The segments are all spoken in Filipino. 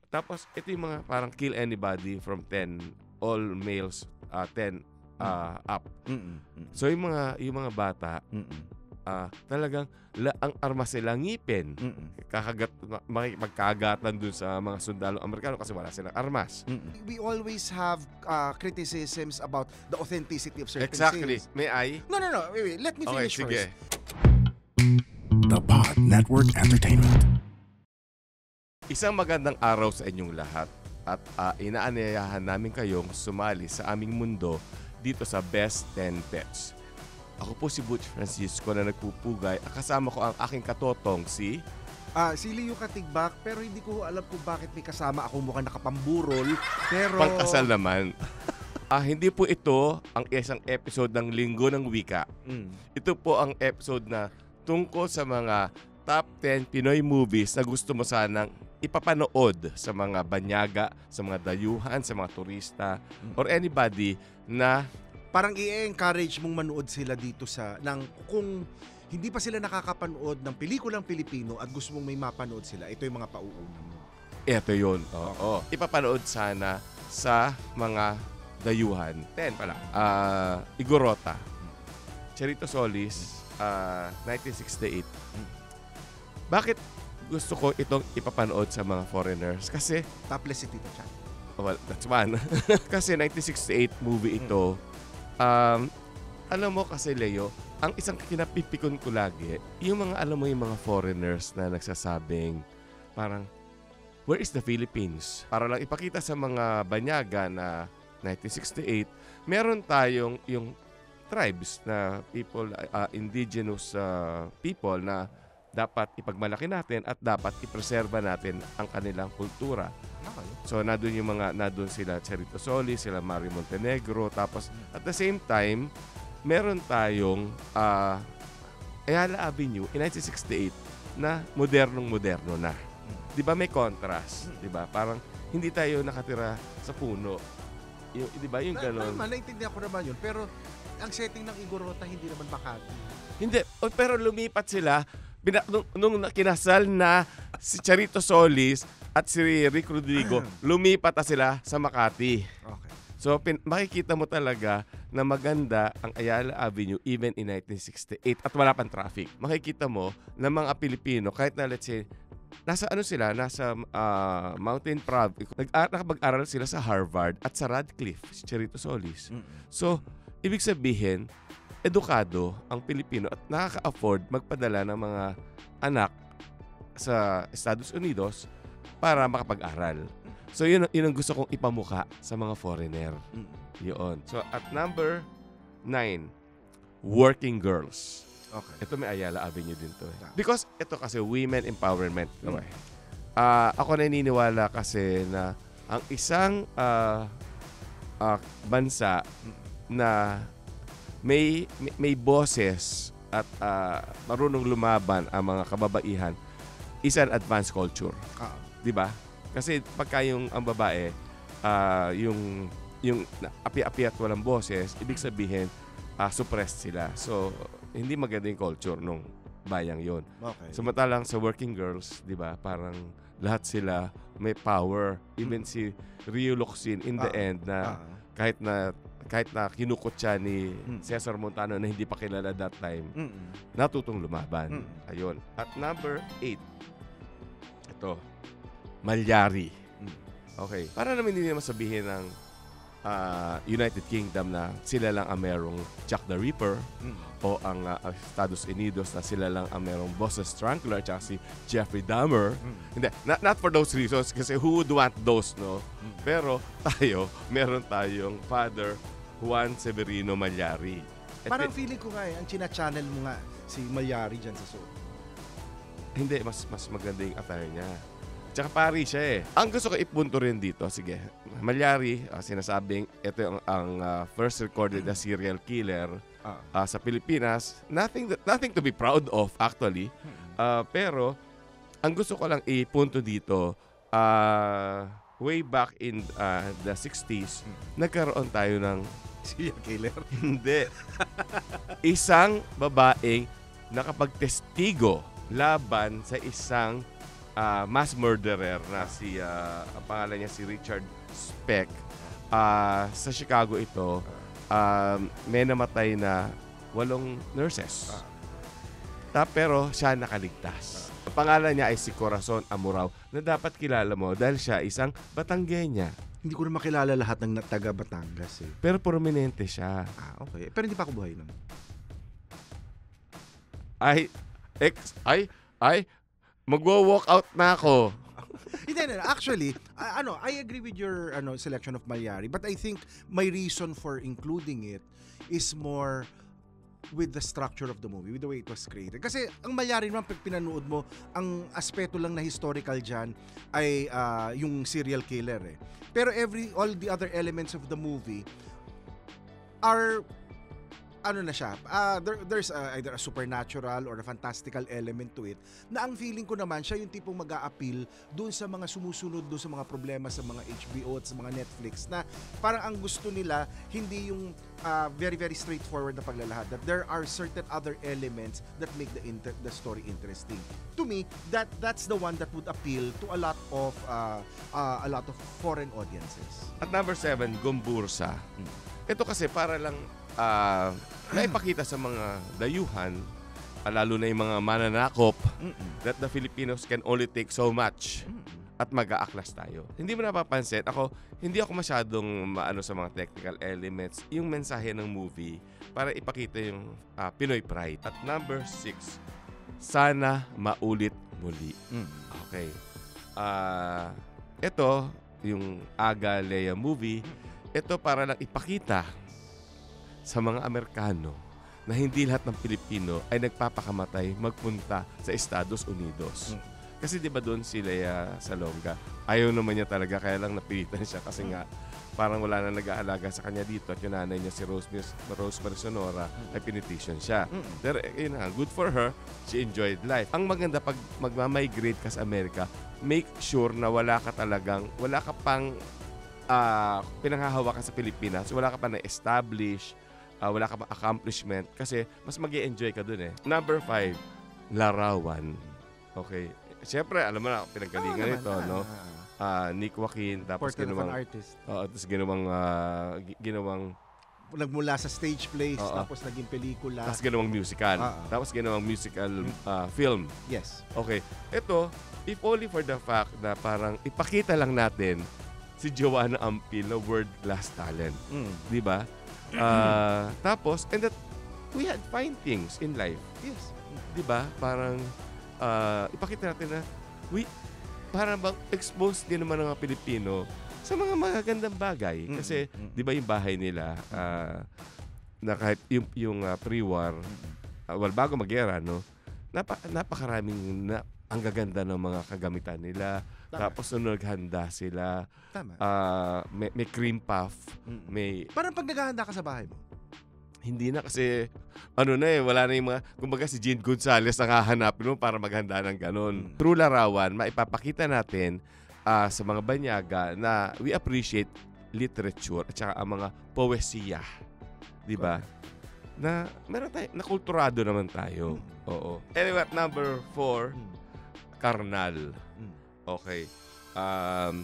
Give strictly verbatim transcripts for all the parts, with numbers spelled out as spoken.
Tapos, ito yung mga parang kill anybody from ten, all males, uh, ten uh, up. Mm-mm. Mm-mm. So, yung mga, yung mga bata, Mm-mm. Uh, talagang la, ang armas nila ngipin. Mm-mm. Kakagat, magkagatan dun sa mga sundalo Amerikano kasi wala silang armas. Mm-mm. We always have uh, criticisms about the authenticity of certain Exactly. scenes. May I? No, no, no. Wait, wait. Let me Okay, finish sige. first. The Pod Network Entertainment. Isang magandang araw sa inyong lahat at uh, inaanyayahan namin kayong sumali sa aming mundo dito sa Best ten Pets. Ako po si Butch Francisco na nagpupugay at kasama ko ang aking katotong si... Ah, si Leo Katigbak, pero hindi ko alam kung bakit may kasama akong mukhang nakapamburol. Pero... Pangkasal naman. Ah, hindi po ito ang isang episode ng Linggo ng Wika. Mm. Ito po ang episode na tungkol sa mga top ten Pinoy movies na gusto mo sanang ipapanood sa mga banyaga, sa mga dayuhan, sa mga turista, or anybody na parang i-encourage mong manood sila dito sa ng kung hindi pa sila nakakapanood ng pelikulang Pilipino at gusto mong may mapanood sila, ito yung mga pauuna mo. eto yun. Oo. Ipapanood sana sa mga dayuhan. ten pala. Ah, Igorota. Charito Solis, ah, nineteen sixty-eight. Bakit gusto ko itong ipapanood sa mga foreigners? Kasi, Topless si Tito Chan. well, that's one. Kasi nineteen sixty-eight movie ito. Um, alam mo kasi, Leo, ang isang kinapipikon ko lagi, yung mga, alam mo yung mga foreigners na nagsasabing, parang, where is the Philippines? Para lang ipakita sa mga banyaga na nineteen sixty-eight, meron tayong yung tribes na people, uh, indigenous uh, people na dapat ipagmalaki natin at dapat ipreserba natin ang kanilang kultura. Okay. So, nandun yung mga, nandun sila Charito Solis, sila Mario Montenegro, tapos at the same time, meron tayong uh, Ayala Avenue in nineteen sixty-eight na modernong-moderno na. Di ba may contrast? Di ba? Parang hindi tayo nakatira sa puno. Yung, di ba yung Na, gano'n? naman, naintindihan ko naman yun. Pero ang setting ng Igorota hindi naman Makati. Hindi. Oh, pero lumipat sila. Bina, nung, nung kinasal na si Charito Solis at si Rick Rodrigo, lumipat na sila sa Makati. Okay. So, pin, makikita mo talaga na maganda ang Ayala Avenue even in nineteen sixty-eight at wala pang traffic. Makikita mo na mga Pilipino, kahit na let's say, nasa ano sila, nasa uh, Mountain Province, nakapag-aral sila sa Harvard at sa Radcliffe, si Charito Solis. So, ibig sabihin, edukado ang Pilipino at nakaka-afford magpadala ng mga anak sa Estados Unidos para makapag-aral. So, yun, yun ang gusto kong ipamuka sa mga foreigner. Yun. So, at number nine, Working Girls. Okay. Ito may Ayala Avenue din to. Eh. Because ito kasi women empowerment. Mm. Uh, ako naniniwala kasi na ang isang uh, uh, bansa na may, may, may boses at uh, marunong lumaban ang mga kababaihan is an advanced culture. Ah. Di ba? Kasi pagka yung ang babae, uh, yung, yung api-api at walang boses, ibig sabihin, uh, suppressed sila. So, hindi maganda yung culture nung bayang yon. Okay. Samantalang sa Working Girls, di ba, parang lahat sila may power. Even mm. si Rio Locsin in the ah, end na ah. kahit na kahit na kinukot siya ni mm. Cesar Montano na hindi pa kilala that time, Mm-mm. natutong lumaban. Mm. Ayun. At number eight, ito, Malyari. Mm. Okay. Para naman hindi naman sabihin ng uh, United Kingdom na sila lang ang merong Jack the Ripper Mm. o ang uh, Estados Unidos na sila lang ang merong Bosses Strangler at si Jeffrey Dahmer. Mm. Hindi, not, not for those reasons kasi who would want those, no? Mm. Pero tayo, meron tayong Father Juan Severino Malyari. At Parang pi- feeling ko nga eh, ang china-channel mo nga si Malyari dyan sa show. Hindi, mas mas maganda yung attire niya. Tsaka pari siya eh. Ang gusto ko ipunto rin dito, sige, Malyari, uh, sinasabing ito yung ang uh, first recorded na serial killer Ah. uh, sa Pilipinas. Nothing that, nothing to be proud of actually. Uh, pero ang gusto ko lang ipunto dito, uh, way back in uh, the sixties, nagkaroon tayo ng Serial killer? hindi. Isang babaeng nakapagtestigo laban sa isang ah, mass murderer na si, ah, ang pangalan niya si Richard Speck. Ah, sa Chicago ito, um, may namatay na walong nurses. Ta, pero siya nakaligtas. Ang pangalan niya ay si Corazon Amurao na dapat kilala mo dahil siya isang Batangueña. Hindi ko na makilala lahat ng taga Batangas eh. Pero prominente siya. Ah, okay. Pero hindi pa ako buhay nun. Ay, ex, ay, ay, magwo-walk out na ako. Hindi, no, actually, uh, ano, I agree with your ano selection of Malyari, but I think my reason for including it is more with the structure of the movie, with the way it was created. Kasi ang Malyari naman, pag pinanood mo, ang aspeto lang na historical dyan ay uh, yung serial killer eh. Pero every, all the other elements of the movie are ano na siya, uh, there, there's uh, either a supernatural or a fantastical element to it na ang feeling ko naman siya yung tipong mag-a-appeal doon sa mga sumusunod doon sa mga problema sa mga H B O at sa mga Netflix na parang ang gusto nila hindi yung uh, very very straightforward na paglalahad, that there are certain other elements that make the inter- the story interesting. To me, that that's the one that would appeal to a lot of uh, uh, a lot of foreign audiences. At number seven, Gombursa. Ito kasi para lang uh, naipakita sa mga dayuhan, uh, lalo na yung mga mananakop, Mm-mm. that the Filipinos can only take so much at mag-aaklas tayo. Hindi mo napapansin, ako, hindi ako masyadong maano sa mga technical elements, yung mensahe ng movie para ipakita yung uh, Pinoy pride. At number six, Sana Maulit Muli. Mm. Okay. Uh, ito, yung Aga Lea movie, ito para lang ipakita sa mga Amerikano na hindi lahat ng Pilipino ay nagpapakamatay magpunta sa Estados Unidos. Mm. Kasi di ba doon si Lea Salonga, ayaw naman niya talaga, kaya lang napilitan siya kasi nga parang wala na nag-aalaga sa kanya dito at yung nanay niya si Rosemary, Rosemary Sonora ay pinetition siya. Mm. Pero yun na, good for her, she enjoyed life. Ang maganda pag magmamigrate ka sa Amerika, make sure na wala ka talagang, wala ka pang uh, pinanghahawakan sa Pilipinas, wala ka pa na-establish, uh, wala ka pa accomplishment, kasi mas mag-i-enjoy ka dun eh. Number five, Larawan. Okay. Siyempre, alam mo na, pinagalingan Oo nito, naman. no? Ah, ah, ah. Uh, Nick Joaquin, tapos Portrait of ginawang, an artist. uh, tapos ginawang, uh, gi- ginawang, Nagmula sa stage plays, Oo. tapos naging pelikula. tapos ginawang musical. Ah, ah. Tapos ginawang musical uh, film. Yes. Okay. Ito, if only for the fact na parang ipakita lang natin si Joanna Ampil na world-class talent. Mm. Di ba? Uh, tapos, and that we had fine things in life. Yes. Di ba? Parang uh, ipakita natin na we, parang bang expose din naman ng mga Pilipino sa mga magagandang bagay. Mm-mm. Kasi, Mm-mm. di ba yung bahay nila, uh, na kahit yung, yung uh, pre-war, uh, well, bago mag-era, no? Napa, napakaraming na, ang gaganda ng mga kagamitan nila. Tama. Tapos nung naghanda sila, Tama. uh, may, may cream puff, Mm-mm. may Parang pag naghahanda ka sa bahay mo. hindi na kasi, ano na eh, wala na yung mga, kumbaga si Jean Gonzalez ang hahanapin mo para maghanda ng ganun. Mm. Through Larawan, maipapakita natin uh, sa mga banyaga na we appreciate literature at saka ang mga poesiya. Di ba? Na meron tayo, nakulturado naman tayo. Mm. Oo. Anyway, at number four, Mm. Karnal. Mm. Okay. Um,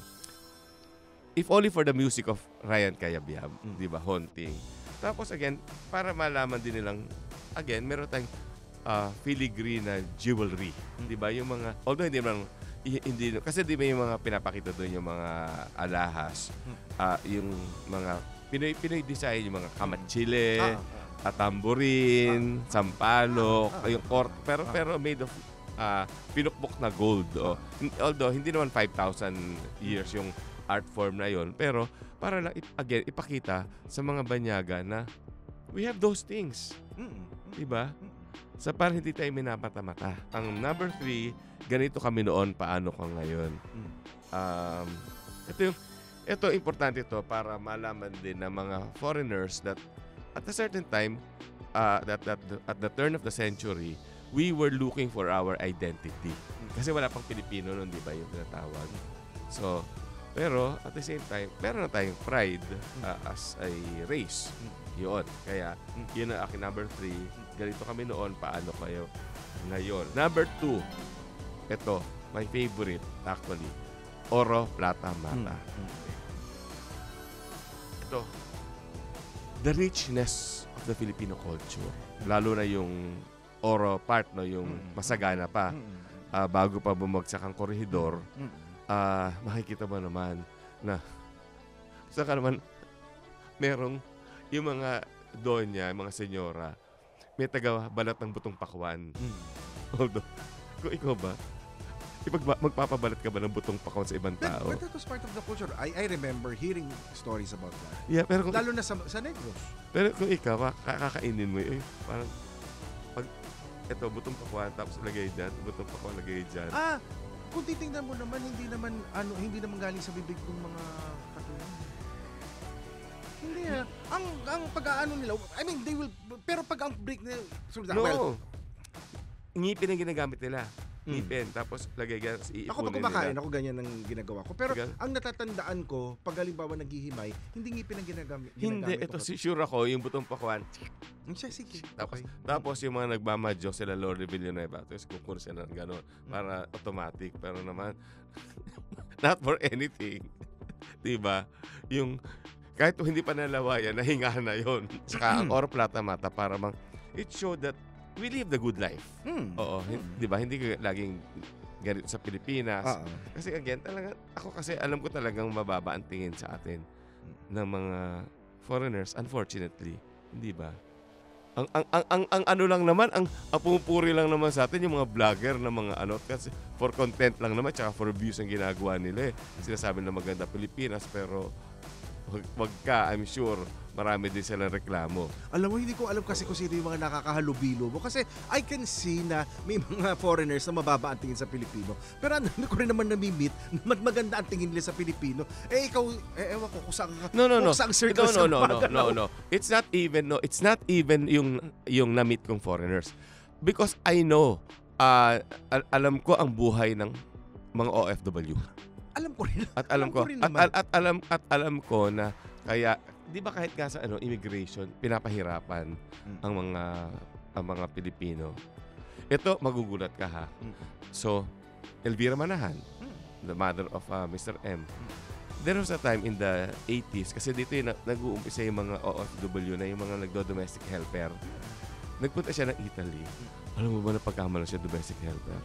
if only for the music of Ryan Cayabyab, Mm. di ba? Haunting. Tapos again, para malaman din nilang, again, meron tayong uh, filigree na jewelry. Mm. Di ba? Yung mga, although hindi naman, i- hindi, kasi di ba yung mga pinapakita doon yung mga alahas, Mm. uh, yung mga Pinoy, Pinoy design, yung mga kamatsile, Ah, ah. at tamborin, sampalok, Ah, ah. yung court, pero Ah. pero made of uh, pinukbok na gold. Oh. Although hindi naman five thousand years yung art form na yon, pero para lang ip- again ipakita sa mga banyaga na we have those things, Mm. 'di ba? Sa para hindi tayo minamata-mata. Ang number three, ganito kami noon, paano ka ngayon. Mm. Um, ito yung ito importante ito para malaman din ng mga foreigners that at a certain time, uh, that, that at the turn of the century, we were looking for our identity. Kasi wala pang Pilipino noon, di ba, yung tinatawag. So, pero at the same time, meron na tayong pride uh, as a race. Yun. Kaya, yun ang aking number three. Ganito kami noon, paano kayo ngayon. Number two, ito, my favorite actually, Oro, Plata, Mata. Mm. Ito, the richness of the Filipino culture. Lalo na yung Oro part, no, yung masagana pa. Uh, bago pa bumagsak ang korehidor, uh, makikita mo naman na saka naman merong yung mga donya, mga senyora, may taga balat ng butong pakwan. Mm. Although, kung ikaw ba, ipag- magpapabalat ka ba ng butong pakwan sa ibang But, tao? but that was part of the culture. I I remember hearing stories about that. Yeah, pero kung, Lalo na sa, sa Negros. pero kung ikaw, ka- kakainin mo, eh, parang, pag, eto, butong pakwan, tapos lagay dyan, butong pakwan, lagay dyan. Ah, kung titingnan mo naman, hindi naman, ano, hindi naman galing sa bibig ng mga katulang. Hindi ah. Ang, ang pag-aano nila, I mean, they will, pero pag ang break nila, so, No, well, ngipin ang ginagamit nila. Mm. Ngipin, tapos lagay dyan, tapos iipunin ako pag kumakain, nila. ako ganyan ang ginagawa ko. Pero Sige. ang natatandaan ko, pag halimbawa naghihimay, hindi ngipin ang ginagamit. Hindi, ginagamit ito ako. si sure ako, yung butong pakwan. Hmm, siya, sige. Tapos, Okay. tapos yung mga nagmamadyo sila Lord Villanueva, tapos kukunin sila ng gano'n para automatic. Pero naman, not for anything. Diba? Yung, kahit hindi pa nalawayan, nahinga na yon. Saka ang Oro, Plata, Mata para mang, it showed that we live the good life. Hmm. Oo, hin- di ba? Hindi ka laging ganito sa Pilipinas. Oo. Kasi again, talaga, ako kasi alam ko talagang mababa ang tingin sa atin ng mga foreigners, unfortunately. Hindi ba? Ang, ang, ang, ang, ang ano lang naman, ang, ang pumupuri lang naman sa atin, yung mga vlogger na mga ano, kasi for content lang naman, tsaka for views ang ginagawa nila eh. Sinasabi na maganda Pilipinas, pero wag, wag ka, I'm sure, marami din silang reklamo. Alam mo, hindi ko alam kasi kung sino yung mga nakakahalubilo mo. Kasi I can see na may mga foreigners na mababa ang tingin sa Pilipino. Pero ang dami ko rin naman namimit na maganda ang tingin nila sa Pilipino. Eh, ikaw, eh, ewan ko kung saan ka, No, no, no. kung saan circle No, no, no, no, no, no. It's not even, no. It's not even yung, yung na-meet kong foreigners. Because I know, uh, al- alam ko ang buhay ng mga O F W. Alam ko rin. At alam ko, rin at, naman. at, at alam at alam ko na kaya, di ba kahit nga sa ano, immigration, pinapahirapan Mm. ang mga ang mga Pilipino. Ito, magugulat ka ha. Mm. So, Elvira Manahan, Mm. the mother of uh, Mister M. There was a time in the eighties, kasi dito yung na- nag-uumpisa yung mga O F W na yung mga nagdo-domestic helper. Nagpunta siya ng Italy. Alam mo ba na pagkamala siya domestic helper?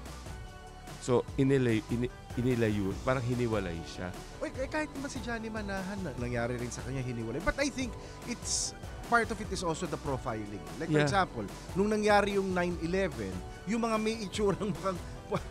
So, inilay, in, inilayo, parang hiniwalay siya. Uy, eh, kahit naman si Johnny Manahan, na- nangyari rin sa kanya hiniwalay. But I think it's, part of it is also the profiling. Like for Yeah. example, nung nangyari yung nine eleven, yung mga may itsurang mukhang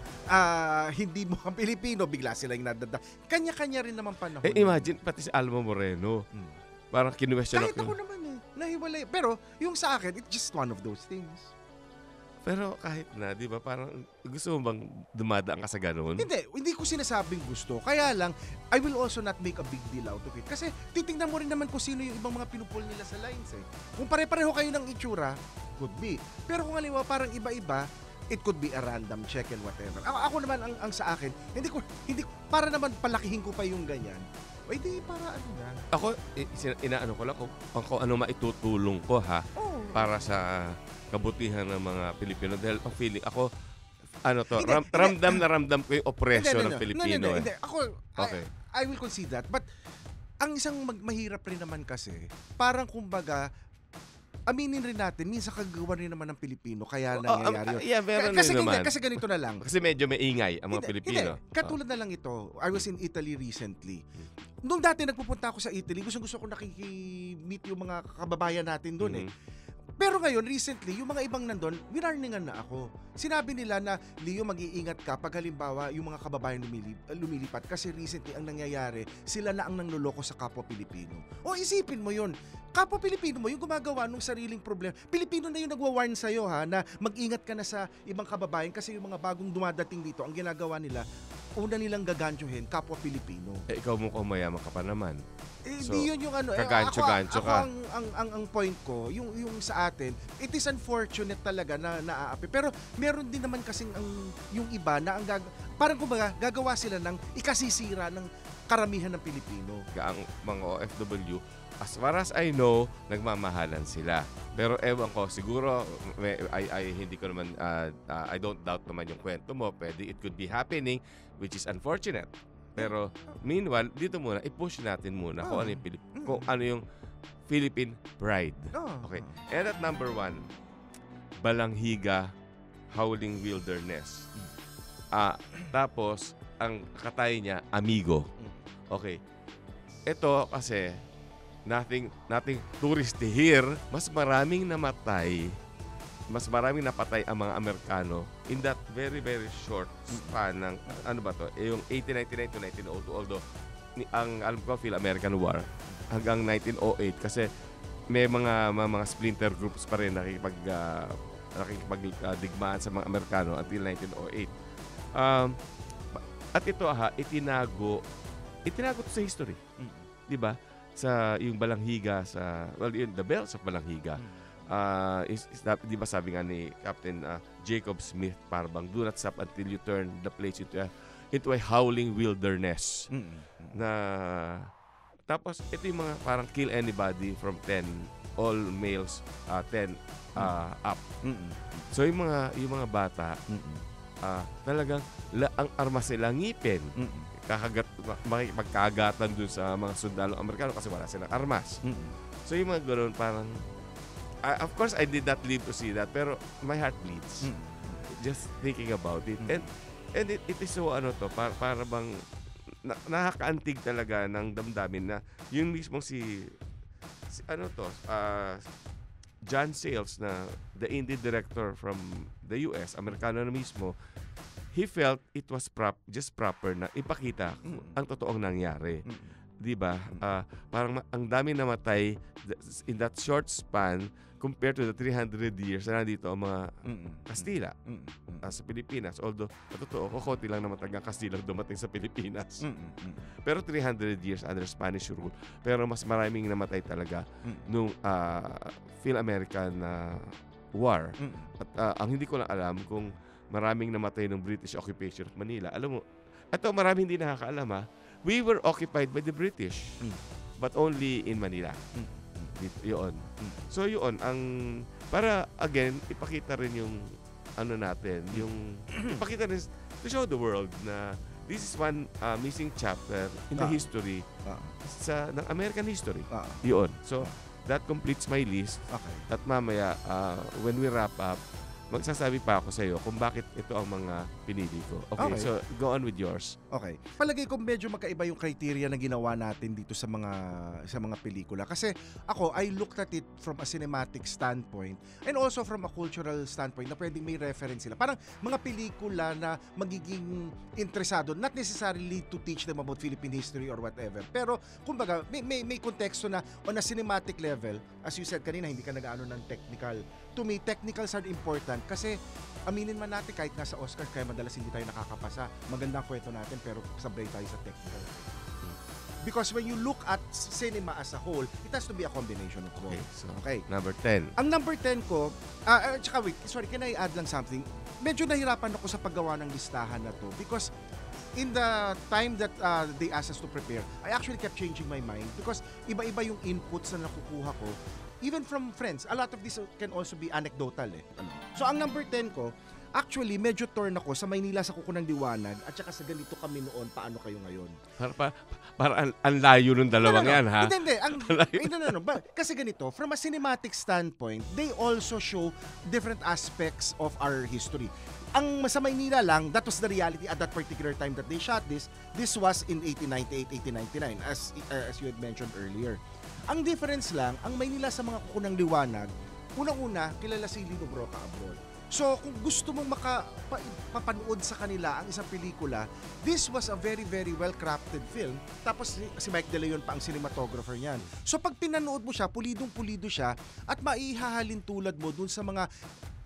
ah, hindi mukhang Pilipino, bigla sila yung nadada. Kanya-kanya rin naman panahon. Eh, imagine, pati si Alma Moreno. Hmm. Parang kinuwestiyon Kahit ako ako. naman eh, nahiwalay. Pero yung sa akin, it's just one of those things. Pero kahit na, di ba, parang gusto mo bang dumadaan ka sa ganun? Hindi, hindi ko sinasabing gusto. Kaya lang, I will also not make a big deal out of it. Kasi titingnan mo rin naman kung sino yung ibang mga pinupul nila sa lines eh. Kung pare-pareho kayo ng itsura, could be. Pero kung halimbawa parang iba-iba, it could be a random check and whatever. Ako, ako naman ang, ang sa akin, hindi ko hindi para naman palakihin ko pa yung ganyan. O hindi para ano yan. Ako, i- sin- inaano ko lang kung, kung ano maitutulong ko ha Oh. para sa kabutihan ng mga Pilipino. Dahil ang feeling, ako, ano to, Hindi, ram, hindi. ramdam na ramdam ko yung oppression ng Pilipino. No, eh. hindi, hindi. Ako, Okay. I, I will concede that. But, ang isang mag- mahirap rin naman kasi, parang kumbaga, aminin rin natin, minsan kagawa rin naman ng Pilipino, kaya Oh, um, nangyayari yun. yeah, meron kasi, rin naman. hindi, kasi ganito na lang. Kasi medyo may ingay ang mga Hindi, Pilipino. Hindi. Katulad na lang ito. I was in Italy recently. Nung dati nagpupunta ako sa Italy, gusto gusto ko nakiki-meet yung mga kababayan natin doon Mhm. eh. Pero ngayon, recently, yung mga ibang nandun, winarningan na ako. Sinabi nila na, Leo, mag-iingat ka pag halimbawa yung mga kababayan lumilip, lumilipat. Kasi recently, ang nangyayari, sila na ang nangloloko sa kapwa Pilipino. O isipin mo yun, kapwa Pilipino mo, yung gumagawa ng sariling problema. Pilipino na yung nagwa-warn sa'yo ha, na mag-ingat ka na sa ibang kababayan kasi yung mga bagong dumadating dito, ang ginagawa nila, una nilang gagantuhin, kapwa Pilipino. Eh, ikaw mukhang mayaman ka pa naman. Eh, So, di yun yung ano. Eh, kagancho-gancho ako, ka. ako ang, ang, ang, ang point ko, yung, yung sa atin, it is unfortunate talaga na naaapi. Pero meron din naman kasing ang, yung iba na ang gag... Parang kumbaga, gagawa sila ng ikasisira ng karamihan ng Pilipino. ang mga O F W, as far as I know, nagmamahalan sila. Pero ewan ko, siguro, may, I, I, hindi ko naman, uh, uh, I don't doubt naman yung kwento mo. Pwede, it could be happening, which is unfortunate. Pero, meanwhile, dito muna, i-push natin muna kung ano yung, Pilip- kung ano yung Philippine Pride. Oh. Okay. And at number one, Balanghiga, Howling Wilderness. Ah, tapos, ang katay niya, Amigo. Okay. Ito kasi, nothing, nothing tourist here. Mas maraming namatay, mas maraming napatay ang mga Amerikano in that very, very short span ng, ano ba to, eh, yung eighteen ninety-nine to nineteen oh two. Although, ni, ang alam ko, Phil-American War, hanggang nineteen oh eight. Kasi, may mga, mga, mga splinter groups pa rin nakikipag, uh, nakikipagdigmaan sa mga Amerikano until nineteen oh eight. Um, at ito ha, itinago, itinago to sa history. Mm. 'Di ba? Sa yung Balanghiga sa well, yun, the bells of Balanghiga. Mm. Uh, is, is that, 'di ba sabi nga ni Captain uh, Jacob Smith, parang do not stop until you turn the place into a, into a howling wilderness. Mm. Na tapos ito yung mga parang kill anybody from ten, all males uh, ten uh, up. Mm-mm. So yung mga yung mga bata uh, talagang la, ang armas nila ngipin. Mm-mm. Kakagat makikipagkagatan dun sa mga sundalong Amerikano kasi wala silang armas. Mm-mm. So yung mga ganoon parang uh, of course I did not live to see that, pero my heart bleeds. Mm-mm. Just thinking about it. Mm-mm. And and it, it is so ano to para, para bang na, nakakaantig talaga ng damdamin na yung mismo si, si ano to uh, John Sayles na the indie director from the U S, Amerikano na mismo, he felt it was prop just proper na ipakita mm. ang totoong nangyari. Mm. 'Di ba? Uh, parang ang dami namatay in that short span compared to the three hundred years na nandito ang mga Mm-mm. Kastila Mm-mm. Uh, sa Pilipinas. Although, totoo, kukunti lang naman tagang Kastila dumating sa Pilipinas. Mm-mm. Pero three hundred years under Spanish rule. Pero mas maraming namatay talaga Mm-mm. nung uh, Phil-American uh, War. Mm-mm. At uh, ang hindi ko lang alam kung maraming namatay ng British occupation of Manila. Alam mo, ito maraming hindi nakakaalam ha. We were occupied by the British, mm. but only in Manila. Mm. Yun. Mm. So yun, ang para again ipakita rin yung ano natin, yung ipakita rin to show the world na this is one uh, missing chapter in the ah. history ah. sa ng American history. Ah. Yun. So ah. that completes my list. Okay. At mamaya uh, when we wrap up, magsasabi pa ako sa iyo kung bakit ito ang mga pinili ko. Okay, okay, so go on with yours. Okay. Palagay ko medyo magkaiba yung criteria na ginawa natin dito sa mga sa mga pelikula. Kasi ako, I looked at it from a cinematic standpoint and also from a cultural standpoint na pwedeng may reference sila. Parang mga pelikula na magiging interesado, not necessarily to teach them about Philippine history or whatever. Pero, kumbaga, may, may, may konteksto na on a cinematic level, as you said kanina, hindi ka nag-ano ng technical. To me, technicals are important kasi aminin man natin kahit nga sa Oscars kaya madalas hindi tayo nakakapasa. Magandang kwento natin pero sabay tayo sa technical. Because when you look at cinema as a whole, it has to be a combination of both. Okay, so okay. Number ten. Ang number ten ko, uh, uh, tsaka wait, sorry, can I add lang something? Medyo nahirapan ako sa paggawa ng listahan na to because in the time that uh, they asked us to prepare, I actually kept changing my mind because iba-iba yung inputs na nakukuha ko. Even from friends, a lot of this can also be anecdotal eh. So ang number ten ko, actually medyo torn ako sa Maynila sa Kuko ng Liwanag at saka sa ganito kami noon, paano kayo ngayon? Para, para, para ang, ang layo ng dalawang no, no, no. yan ha? Hindi, hindi. Ang, hindi, no, no, no. Kasi ganito, from a cinematic standpoint, they also show different aspects of our history. Ang sa Maynila lang, that was the reality at that particular time that they shot this. This was in eighteen ninety-eight, eighteen ninety-nine, as, uh, as you had mentioned earlier. Ang difference lang, ang Maynila sa mga Kuko ng Liwanag, unang-una, kilala si Lino Broca abroad. So, kung gusto mong makapanood sa kanila ang isang pelikula, this was a very, very well-crafted film. Tapos, si Mike De Leon pa ang cinematographer niyan. So, pag pinanood mo siya, pulidong-pulido siya, at maihahalin tulad mo dun sa mga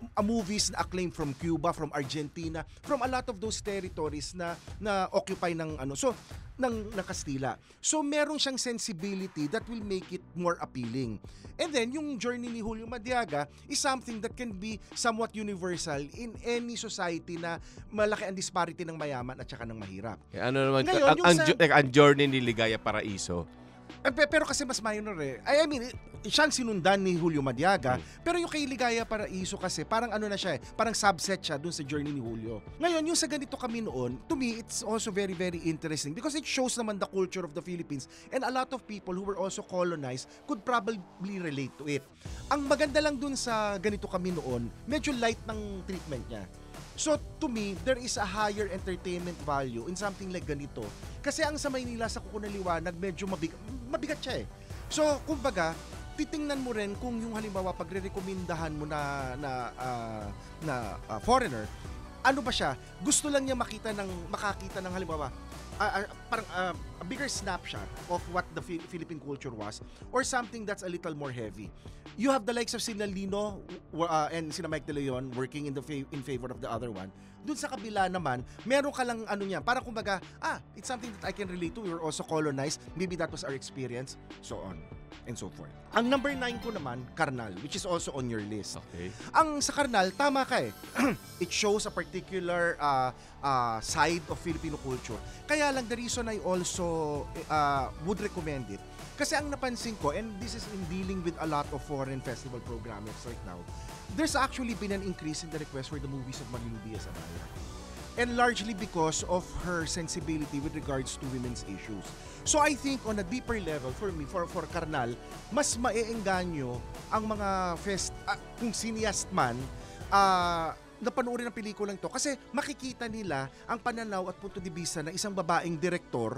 uh, movies na acclaimed from Cuba, from Argentina, from a lot of those territories na na occupy ng ano. So ng, ng Kastila. So meron siyang sensibility that will make it more appealing. And then yung journey ni Julio Madiaga is something that can be somewhat universal in any society na malaki ang disparity ng mayaman at saka ng mahirap. Eh, ano naman, Ngayon, ang, yung ang, sa- jo- eh, ang journey ni Ligaya Paraiso. Eh, pe- pero kasi mas minor eh. I I mean, eh, siyang sinundan ni Julio Madiaga, Hmm. pero yung kay Ligaya Paraiso kasi, parang ano na siya eh, parang subset siya dun sa journey ni Julio. Ngayon, yung sa ganito kami noon, to me, it's also very, very interesting because it shows naman the culture of the Philippines and a lot of people who were also colonized could probably relate to it. Ang maganda lang dun sa ganito kami noon, medyo light ng treatment niya. So to me, there is a higher entertainment value in something like ganito. Kasi ang sa Maynila sa Kuko ng Liwanag, medyo mabigat, mabigat siya eh. So kumbaga, titingnan mo rin kung yung halimbawa pagre-rekomendahan mo na na uh, na uh, foreigner, ano ba siya? Gusto lang niya makita ng makakita ng halimbawa uh, uh, parang uh, a bigger snapshot of what the Fi- Philippine culture was or something that's a little more heavy. You have the likes of Sina Lino uh, and Sina Mike De Leon working in the fa- in favor of the other one. Doon sa kabila naman, meron ka lang ano niya, para kumbaga, ah, it's something that I can relate to. We were also colonized. Maybe that was our experience. So on and so forth. Ang number nine ko naman, Karnal, which is also on your list. Okay. Ang sa Karnal, tama ka eh. It shows a particular uh, uh, side of Filipino culture. Kaya lang the reason I also uh, would recommend it, kasi ang napansin ko, and this is in dealing with a lot of foreign festival programmers right now, there's actually been an increase in the request for the movies of Marilu Diaz-Abaya. And largely because of her sensibility with regards to women's issues. So I think on a deeper level, for me, for, for Karnal, mas maeengganyo ang mga fest, uh, kung cineast man, uh, na panoorin ang pelikulang to. Kasi makikita nila ang pananaw at punto de vista ng isang babaeng direktor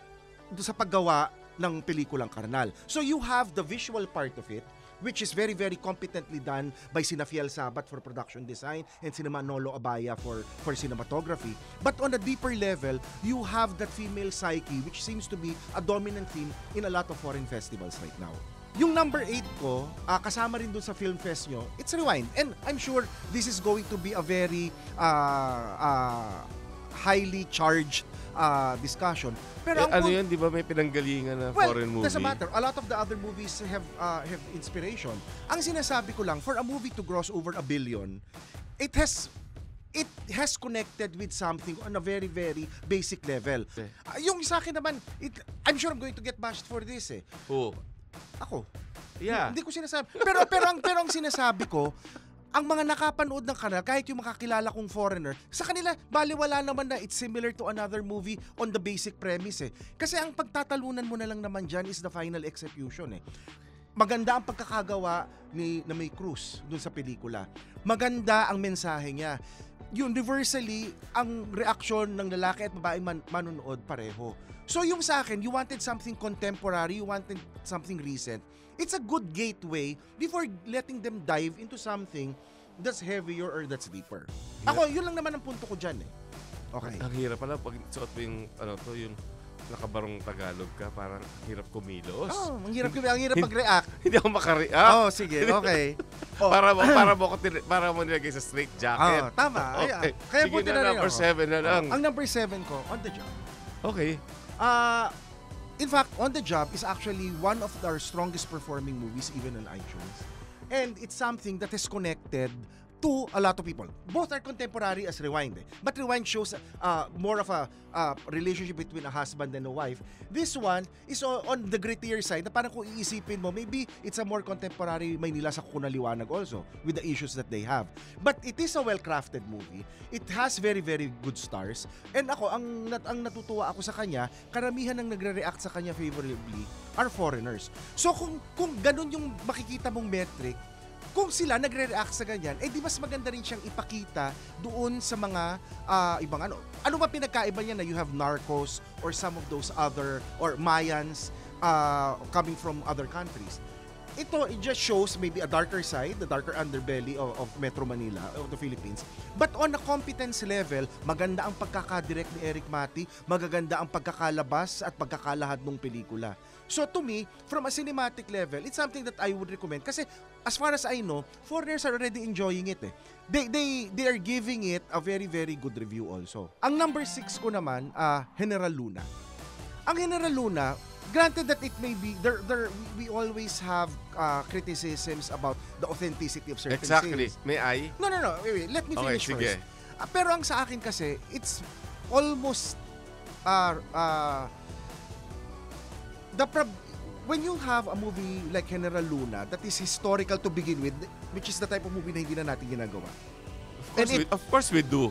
sa paggawa ng pelikulang Karnal. So you have the visual part of it, which is very, very competently done by Sina Fiel Sabat for production design and Sina Manolo Abaya for, for cinematography. But on a deeper level, you have that female psyche, which seems to be a dominant theme in a lot of foreign festivals right now. Yung number eight ko, uh, kasama rin dun sa film fest nyo, it's Rewind. And I'm sure this is going to be a very uh, uh, highly charged uh, discussion. Pero Eh, ang ano point- yan, di ba may pinanggalingan na Well, foreign movie? doesn't matter. A lot of the other movies have uh, have inspiration. Ang sinasabi ko lang, for a movie to gross over a billion, it has it has connected with something on a very, very basic level. Okay. Uh, yung sa akin naman, it, I'm sure I'm going to get bashed for this eh. Oh. Ako. Yeah. Hindi ko sinasabi. Pero, pero, ang, pero ang sinasabi ko, ang mga nakapanood ng kanal, kahit yung makakilala kong foreigner, sa kanila, baliwala naman na it's similar to another movie on the basic premise eh. Kasi ang pagtatalunan mo na lang naman dyan is the final execution eh. Maganda ang pagkakagawa ni na May Cruz dun sa pelikula. Maganda ang mensahe niya. Universally, ang reaksyon ng lalaki at babae man, manonood pareho. So yung sa akin, you wanted something contemporary, you wanted something recent. It's a good gateway before letting them dive into something that's heavier or that's deeper. Ako, yun lang naman ang punto ko dyan eh. Okay. Ang hirap pala pag suot mo yung, ano to, yung nakabarong Tagalog ka, parang hirap kumilos. Oh, ang hirap, ang hirap mag-react. Hindi ako makareact. Oh, sige, okay. Oh. Para mo para mo ko tin- para mo nilagay sa straight jacket. Oh, tama. Ay, Okay. Kaya Sige buti na, na rin number ako. seven na lang. Ang number seven ko, On the Job. Okay. Uh, in fact, On the Job is actually one of our strongest performing movies even on iTunes. And it's something that is connected to a lot of people. Both are contemporary as Rewind. Eh. But Rewind shows uh, more of a uh, relationship between a husband and a wife. This one is o- on the grittier side na parang kung iisipin mo, maybe it's a more contemporary Maynila sa Kuko ng Liwanag also with the issues that they have. But it is a well-crafted movie. It has very, very good stars. And ako, ang, nat- ang natutuwa ako sa kanya, karamihan ng nagre-react sa kanya favorably are foreigners. So kung, kung ganun yung makikita mong metric, kung sila nagre-react sa ganyan, eh di mas maganda rin siyang ipakita doon sa mga uh, ibang ano. Ano ba pinagkaiba niya na you have Narcos or some of those other, or Mayans uh, coming from other countries? ito, it just shows maybe a darker side, the darker underbelly of, of Metro Manila, of the Philippines. But on a competence level, maganda ang pagkakadirect ni Eric Mati, magaganda ang pagkakalabas at pagkakalahad ng pelikula. So to me, from a cinematic level, it's something that I would recommend. Kasi as far as I know, foreigners are already enjoying it eh. They, they, they are giving it a very, very good review also. Ang number six ko naman, uh, General Luna. Ang General Luna, granted that it may be, there, there, we always have uh, criticisms about the authenticity of certain Exactly. scenes. May I? No, no, no. Wait, wait. Let me Okay, finish sige. first. Uh, pero ang sa akin kasi, it's almost, uh, uh, the prob- when you have a movie like General Luna that is historical to begin with, which is the type of movie na hindi na natin ginagawa. Of course, And we, of course we do.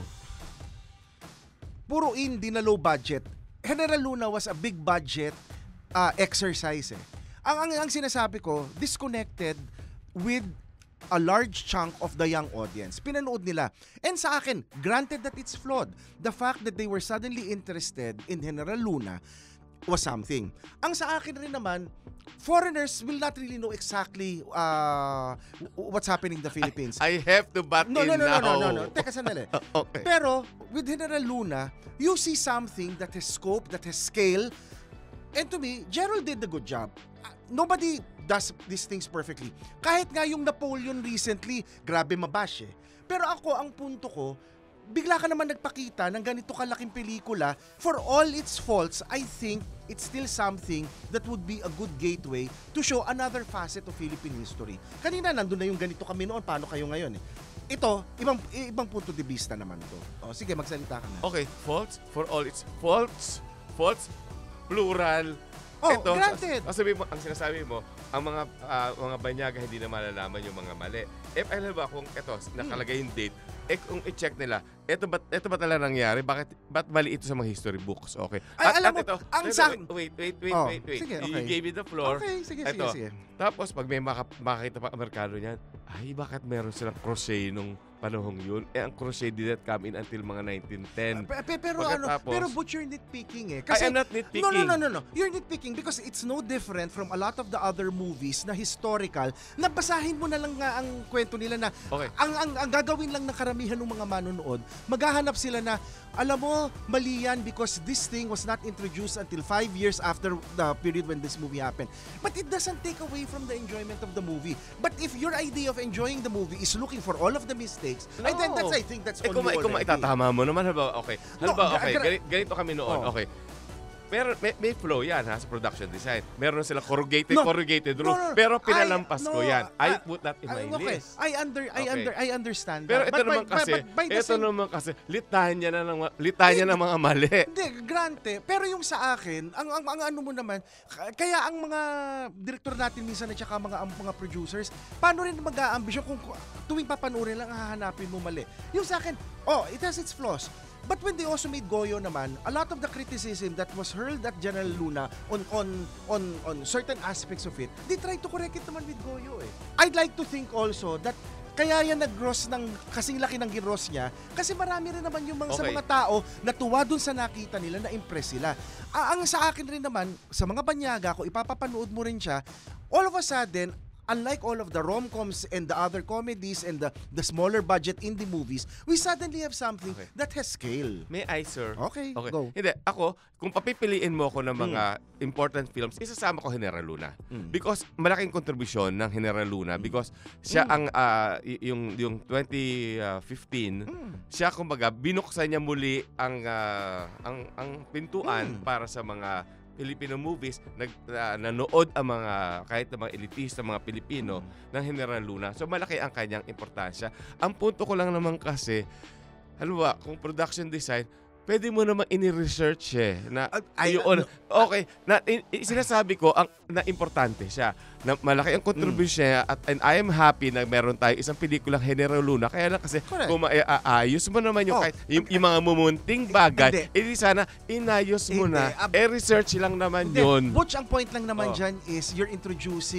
Puro indie na low budget. General Luna was a big budget uh, exercise eh. Ang, ang, ang sinasabi ko, disconnected with a large chunk of the young audience. Pinanood nila. And sa akin, granted that it's flawed, the fact that they were suddenly interested in General Luna was something. Ang sa akin rin naman, foreigners will not really know exactly uh, what's happening in the Philippines. I have to butt No, in no, no, now. no, no, no, no. Teka sandali. Okay. Pero, with General Luna, you see something that has scope, that has scale. And to me, Gerald did the good job. Uh, nobody does these things perfectly. Kahit nga yung Napoleon recently, grabe mabash eh. Pero ako, ang punto ko, bigla ka naman nagpakita ng ganito kalaking pelikula. For all its faults, I think it's still something that would be a good gateway to show another facet of Philippine history. Kanina, nandun na yung ganito kami noon, paano kayo ngayon eh. Ito, ibang ibang punto de vista naman to. O, sige, magsalita ka na. Okay, faults for all its faults, faults, plural. Oh, Ito, granted. Ang, sabi mo, ang sinasabi mo, ang mga ah, mga banyaga hindi na malalaman yung mga mali. If alam ba kung ito, nakalagay yung date, eh kung i-check nila, ito ba ito ba talaga nangyari? Bakit ba't mali ito sa mga history books? Okay. Ay, alam mo, ito, ang wait, sa- wait, wait, wait, Oh, wait, wait. sige, You okay. gave me the floor. Okay, sige, sige, Ito. sige. Tapos pag may maka, makakita pa Amerikano niyan, ay bakit meron silang crochet nung panahong yun? Eh ang crochet did not come in until mga nineteen ten. Pe- pe- pero ano, Pagkatapos- pero but you're nitpicking eh. I am not nitpicking. No, no, no, no, no. You're nitpicking because it's no different from a lot of the other movies na historical na basahin mo na lang nga ang kwento nila na Okay. ang, ang ang gagawin lang ng karamihan ng mga manonood, maghahanap sila na alam mo, mali yan because this thing was not introduced until five years after the period when this movie happened. But it doesn't take away from the enjoyment of the movie. But if your idea of enjoying the movie is looking for all of the mistakes, I then that's I think that's eh, on kung, you ma- kung already. maitatama mo naman, halimbawa, okay. Halimbawa, ga- okay, gra- gani- ganito kami noon, Oh. okay. Pero may, may flow yan ha sa production design. Meron sila corrugated, No. corrugated No, roof. no, no. Pero pinalampas I- ko no, yan. I I- put that in my Ay, okay. list. I under I Okay. under I understand Pero that. ito But by- naman kasi, but by the ito same- naman kasi, litanya na ng, litanya ng mga mali. Hindi, grante. Pero yung sa akin, ang, ang, ang ano mo naman, k- kaya ang mga direktor natin minsan at saka mga, ang mga producers, paano rin mag-aambisyon kung ku- tuwing papanoorin lang, hahanapin mo mali. Yung sa akin, oh, it has its flaws. But when they also made Goyo naman, a lot of the criticism that was hurled at General Luna on on on on certain aspects of it, they tried to correct it naman with Goyo eh. I'd like to think also that kaya yan nag-gross ng kasing laki ng giros niya kasi marami rin naman yung mga sa Okay. mga tao na tuwa dun sa nakita nila, na impress sila. Ah, ang sa akin rin naman, sa mga banyaga ko, ipapapanood mo rin siya, all of a sudden, unlike all of the rom-coms and the other comedies and the the smaller budget indie movies, we suddenly have something Okay. that has scale. May I, sir? Okay, Okay. go. Hindi, ako, kung papipiliin mo ako ng mga important films, isasama ko General Luna. Mm. Because malaking kontribusyon ng General Luna because siya Mm. ang, ah, y- yung, yung twenty fifteen, Mm. siya kumbaga, binuksan niya muli ang, ah, ang, ang pintuan Mm. para sa mga Filipino movies, nag, ah, nanood ang mga, kahit ang mga elitista, mga Pilipino, ng General Luna. So malaki ang kanyang importansya. Ang punto ko lang naman kasi, halimbawa, kung production design, pwede mo naman ini-research eh. Na, Ah, ay, yun, ano- okay, na, in, in- sinasabi ko, ang, na importante siya. Na malaki ang contribution niya at and I am happy na meron tayo isang pelikulang General Luna. Kaya lang kasi, Correct. kung maaayos mo naman yung, Oh, kahit, yung, yung mga mumunting bagay, Hindi. edi sana, inayos mo Hindi, na. ab- Eh, research lang naman Hindi, yun. Butch, ang point lang naman Oh. dyan is you're introducing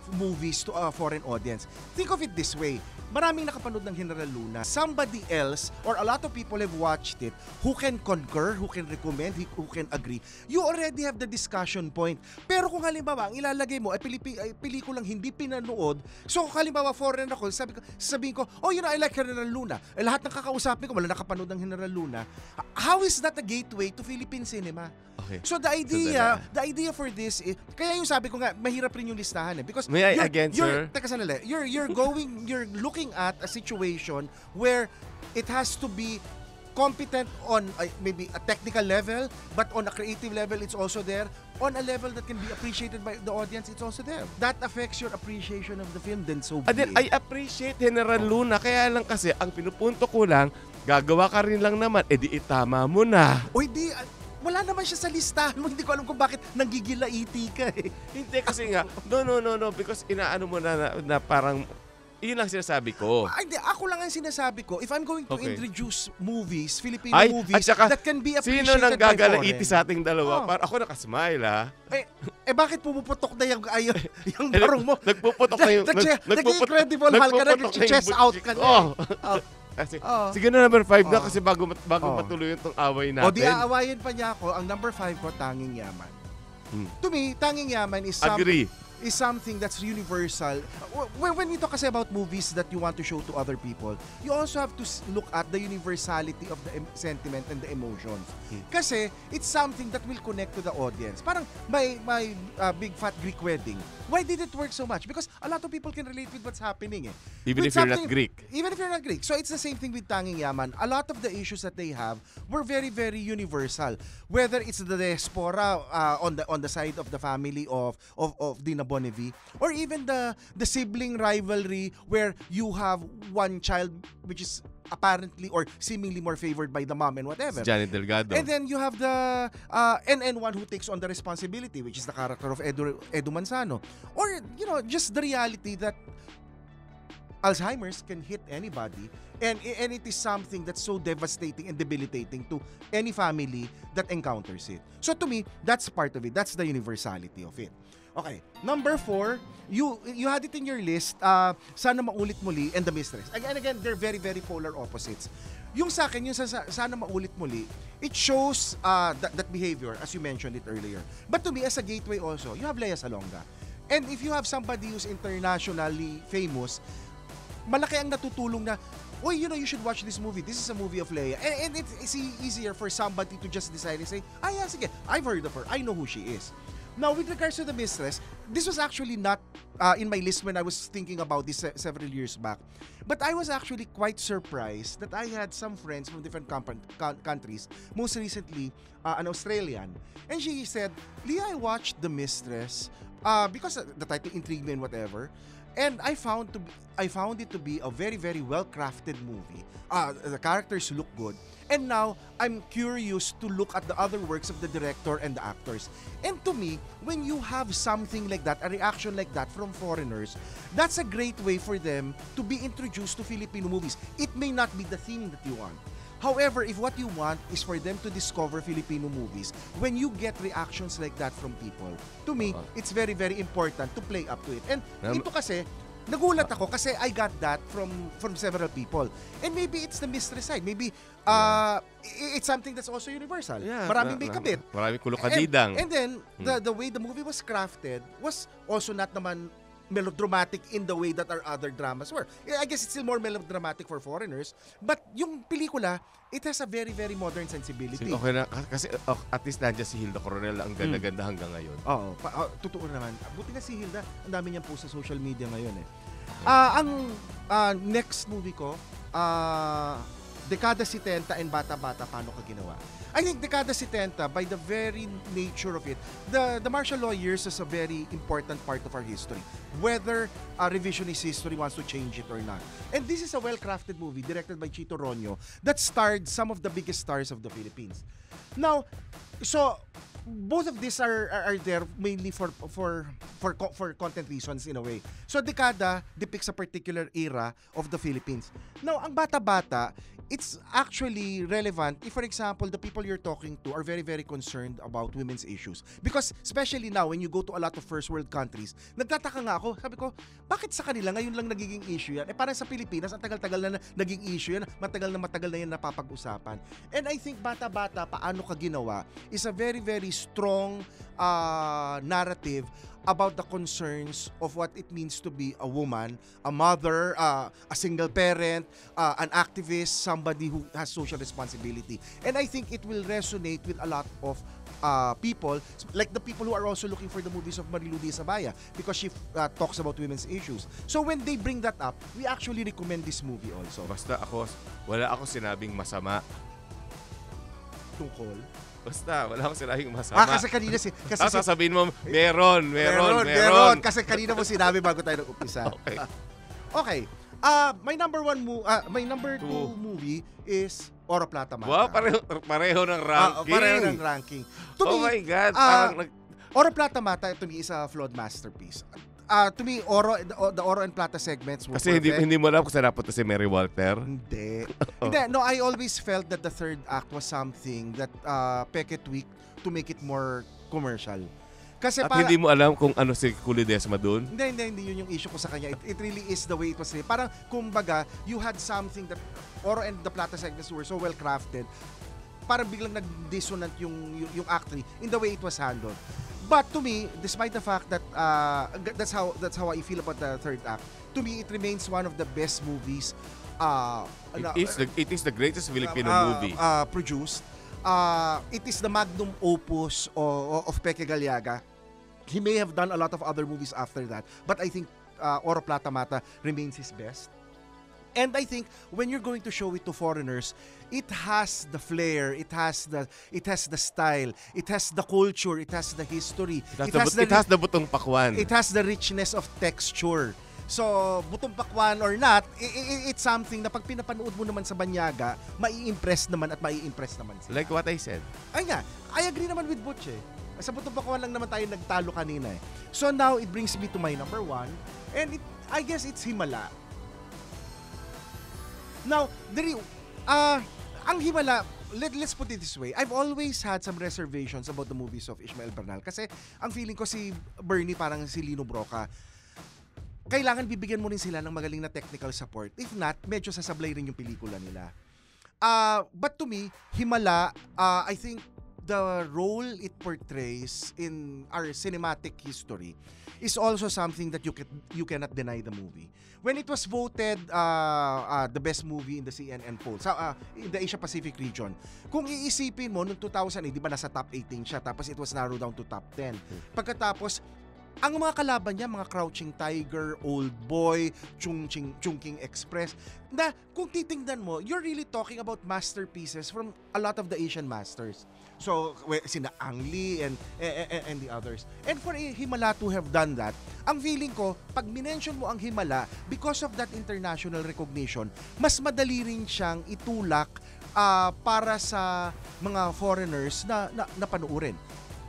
movies to a foreign audience. Think of it this way. Maraming nakapanood ng General Luna. Somebody else or a lot of people have watched it who can concur, who can recommend, who can agree. You already have the discussion point. Pero kung halimbawa, ang ilalagay mo ay, pilipi, ay pelikulang hindi pinanood, so kung halimbawa foreign ako, sabi ko, sabihin ko, oh, you know, I like General Luna. Eh, lahat ng kakausapin ko, wala nakapanood ng General Luna. How is that a gateway to Philippine cinema? Okay. So the idea, so the idea for this is, kaya yung sabi ko nga, mahirap rin yung listahan eh. Because May I you're, again, you're, sir? Teka sandali, you're, you're going, you're looking at a situation where it has to be competent on uh, maybe a technical level, but on a creative level, it's also there. On a level that can be appreciated by the audience, it's also there. That affects your appreciation of the film, then so be And then, it. I appreciate General Luna. Kaya lang kasi, ang pinupunto ko lang, gagawa ka rin lang naman, edi itama mo na. O hindi, uh, wala naman siya sa listahan mo. Hindi ko alam kung bakit nanggigila-iti ka eh. Hindi kasi nga, no, no, no, no, because inaano mo na, na, na parang, yun lang sinasabi ko. Ay, di, ako lang ang sinasabi ko, if I'm going to Okay. introduce movies, Filipino Ay, movies, at saka, that can be appreciated Sino nang by gagalaiti foreign. sa ating dalawa? Oh. Para ako nakasmile, ha? Eh, eh bakit pumuputok na yung, ay, yung, yung Eh, barong mo? Nagpuputok na yung... The- the- nag- nagpuput- nag-incredible Hulk ka na, nagpuputok na yung chest butchik. out ka na. Oh. Oh. Kasi, Oh. sige na number five na Oh. kasi bago, mat- bago Oh. matuloy itong away natin. O di aawayin pa niya ako, ang number five ko, Tanging Yaman. Hmm. To me, Tanging Yaman is some, Agree. is something that's universal. When, when we talk kasi about movies that you want to show to other people, you also have to s- look at the universality of the em- sentiment and the emotions. Hmm. Kasi it's something that will connect to the audience. Parang my, my uh, Big Fat Greek Wedding. Why did it work so much? Because a lot of people can relate with what's happening. Eh. Even if With you're not something- Greek. Even if you're not Greek. So it's the same thing with Tanging Yaman. A lot of the issues that they have were very, very universal. Whether it's the diaspora uh, on the on the side of the family of of, of Dina Bonnevie, or even the the sibling rivalry where you have one child which is apparently or seemingly more favored by the mom and whatever. Si Johnny Delgado. And then you have the uh, and and one who takes on the responsibility, which is the character of Edu, Edu Manzano. Or, you know, just the reality that Alzheimer's can hit anybody, and, and it is something that's so devastating and debilitating to any family that encounters it. So to me, that's part of it. That's the universality of it. Okay, number four, you you had it in your list, uh, Sana Maulit Muli and The Mistress. Again, again, they're very, very polar opposites. Yung sa akin, yung sa, sa- Sana Maulit Muli, it shows uh, that, that behavior, as you mentioned it earlier. But to me, as a gateway also, you have Lea Salonga. And if you have somebody who's internationally famous, malaki ang natutulong na, oh, you know, you should watch this movie. This is a movie of Lea. And, and it's, it's e- easier for somebody to just decide and say, ah, yeah, sige, I've heard of her. I know who she is. Now, with regards to The Mistress, this was actually not uh, in my list when I was thinking about this se- several years back. But I was actually quite surprised that I had some friends from different compa- co- countries, most recently uh, an Australian. And she said, Leah, I watched The Mistress uh, because the title intrigued me and whatever. And I found to be, I found it to be a very, very well-crafted movie. Uh, the characters look good. And now, I'm curious to look at the other works of the director and the actors. And to me, when you have something like that, a reaction like that from foreigners, that's a great way for them to be introduced to Filipino movies. It may not be the theme that you want. However, if what you want is for them to discover Filipino movies, when you get reactions like that from people, to me, Oo. it's very, very important to play up to it. And Nam- ito kasi, nagulat ako kasi I got that from from several people. And maybe it's the mistress side. Maybe uh, i- it's something that's also universal. Yeah, Maraming na- may na- kabit. Maraming kulukadidang. And, and then, the, the way the movie was crafted was also not naman melodramatic in the way that our other dramas were. I guess it's still more melodramatic for foreigners. But yung pelikula, it has a very, very modern sensibility. Okay na, kasi oh, at least nandiyan si Hilda Coronel ang ganda-ganda hanggang ngayon. Oo, pa, oh, totoo naman. Buti nga si Hilda, ang dami niyang post sa social media ngayon eh. Ah, ang ah, next movie ko, ah, Dekada setenta and Bata-Bata, Paano Ka Ginawa? I think Dekada setenta, by the very nature of it, the, the martial law years is a very important part of our history. Whether uh, revisionist history wants to change it or not. And this is a well-crafted movie directed by Chito Ronyo that starred some of the biggest stars of the Philippines. Now, so both of these are, are are there mainly for for for co- for content reasons in a way. So dekada depicts a particular era of the Philippines. Now, ang bata-bata, it's actually relevant if, for example, the people you're talking to are very, very concerned about women's issues. Because especially now, when you go to a lot of first world countries, nagtataka nga ako, sabi ko, bakit sa kanila ngayon lang nagiging issue yan? Eh parang sa Pilipinas, ang tagal-tagal na naging issue yan, matagal na matagal na yan napapag-usapan. And I think bata-bata, paano ka ginawa, is a very, very strong uh, narrative about the concerns of what it means to be a woman, a mother, uh, a single parent, uh, an activist, somebody who has social responsibility. And I think it will resonate with a lot of uh, people, like the people who are also looking for the movies of Marilu Diaz-Abaya, because she uh, talks about women's issues. So when they bring that up, we actually recommend this movie also. Basta ako, wala ako sinabing masama. Tungkol? Basta, wala akong sinabing masama. Ah, kasi kanina si... Kasi Ah, si sasabihin mo, meron, meron, meron. meron. Kasi kanina mo sinabi bago tayo nag-umpisa. Okay. Okay. Uh, my number one mo, uh, my number two, Two. movie is Oro Plata Mata. Wow, pareho, pareho ng Ah, ranking. pareho ng ranking. To Oh me, my God, ah, parang nag... Oro Plata Mata to me is a flawed masterpiece. Uh, to me, Oro, the, the Oro and Plata segments were Kasi hindi, perfect. hindi mo alam kung saan napunta si Mary Walter. Hindi. Hindi. No, I always felt that the third act was something that uh, Peke tweaked to make it more commercial. Kasi At para, hindi mo alam kung ano si Kulidesma dun. Hindi, hindi, hindi yun yung issue ko sa kanya. It, it really is the way it was written. Parang, kumbaga, you had something that Oro and the Plata segments were so well crafted. Parang biglang nag-dissonant yung, yung, yung act three in the way it was handled. But to me, despite the fact that uh, that's how that's how I feel about the third act, to me it remains one of the best movies uh, It na- is the, it is the greatest Filipino uh, movie. uh, produced. Uh, it is the magnum opus of, of Peke Galiaga. He may have done a lot of other movies after that, but I think uh, Oro Plata Mata remains his best. And I think when you're going to show it to foreigners, it has the flair, it has the it has the style, it has the culture, it has the history, It has, the, it has the butong pakwan. it has the richness of texture. So, butong pakwan or not, i- i- it's something na pag pinapanood mo naman sa Banyaga, mai-impress naman at mai-impress naman sila. Like what I said. Ay nga, I agree naman with Butch eh. Sa butong pakwan lang naman tayo nagtalo kanina eh. So now, it brings me to my number one, and it, I guess it's Himala. Now, there, uh, ang Himala, let, let's put it this way. I've always had some reservations about the movies of Ishmael Bernal kasi ang feeling ko si Bernie parang si Lino Broca. Kailangan bibigyan mo rin sila ng magaling na technical support. If not, medyo sasablay rin yung pelikula nila. Uh, but to me, Himala, uh, I think the role it portrays in our cinematic history is also something that you can you cannot deny the movie. When it was voted uh, uh, the best movie in the C N N poll sa uh, in the Asia Pacific region, kung iisipin mo noong two thousand eight, di ba nasa top eighteen siya, tapos it was narrowed down to top ten. Pagkatapos ang mga kalaban niya, mga Crouching Tiger, Old Boy, Chungking, Chungking Express, na kung titingnan mo, you're really talking about masterpieces from a lot of the Asian masters. So, we, sina Ang Lee and, and, and the others. And for Himala to have done that, ang feeling ko, pag minention mo ang Himala, because of that international recognition, mas madali rin siyang itulak uh, para sa mga foreigners na, na, na panuurin.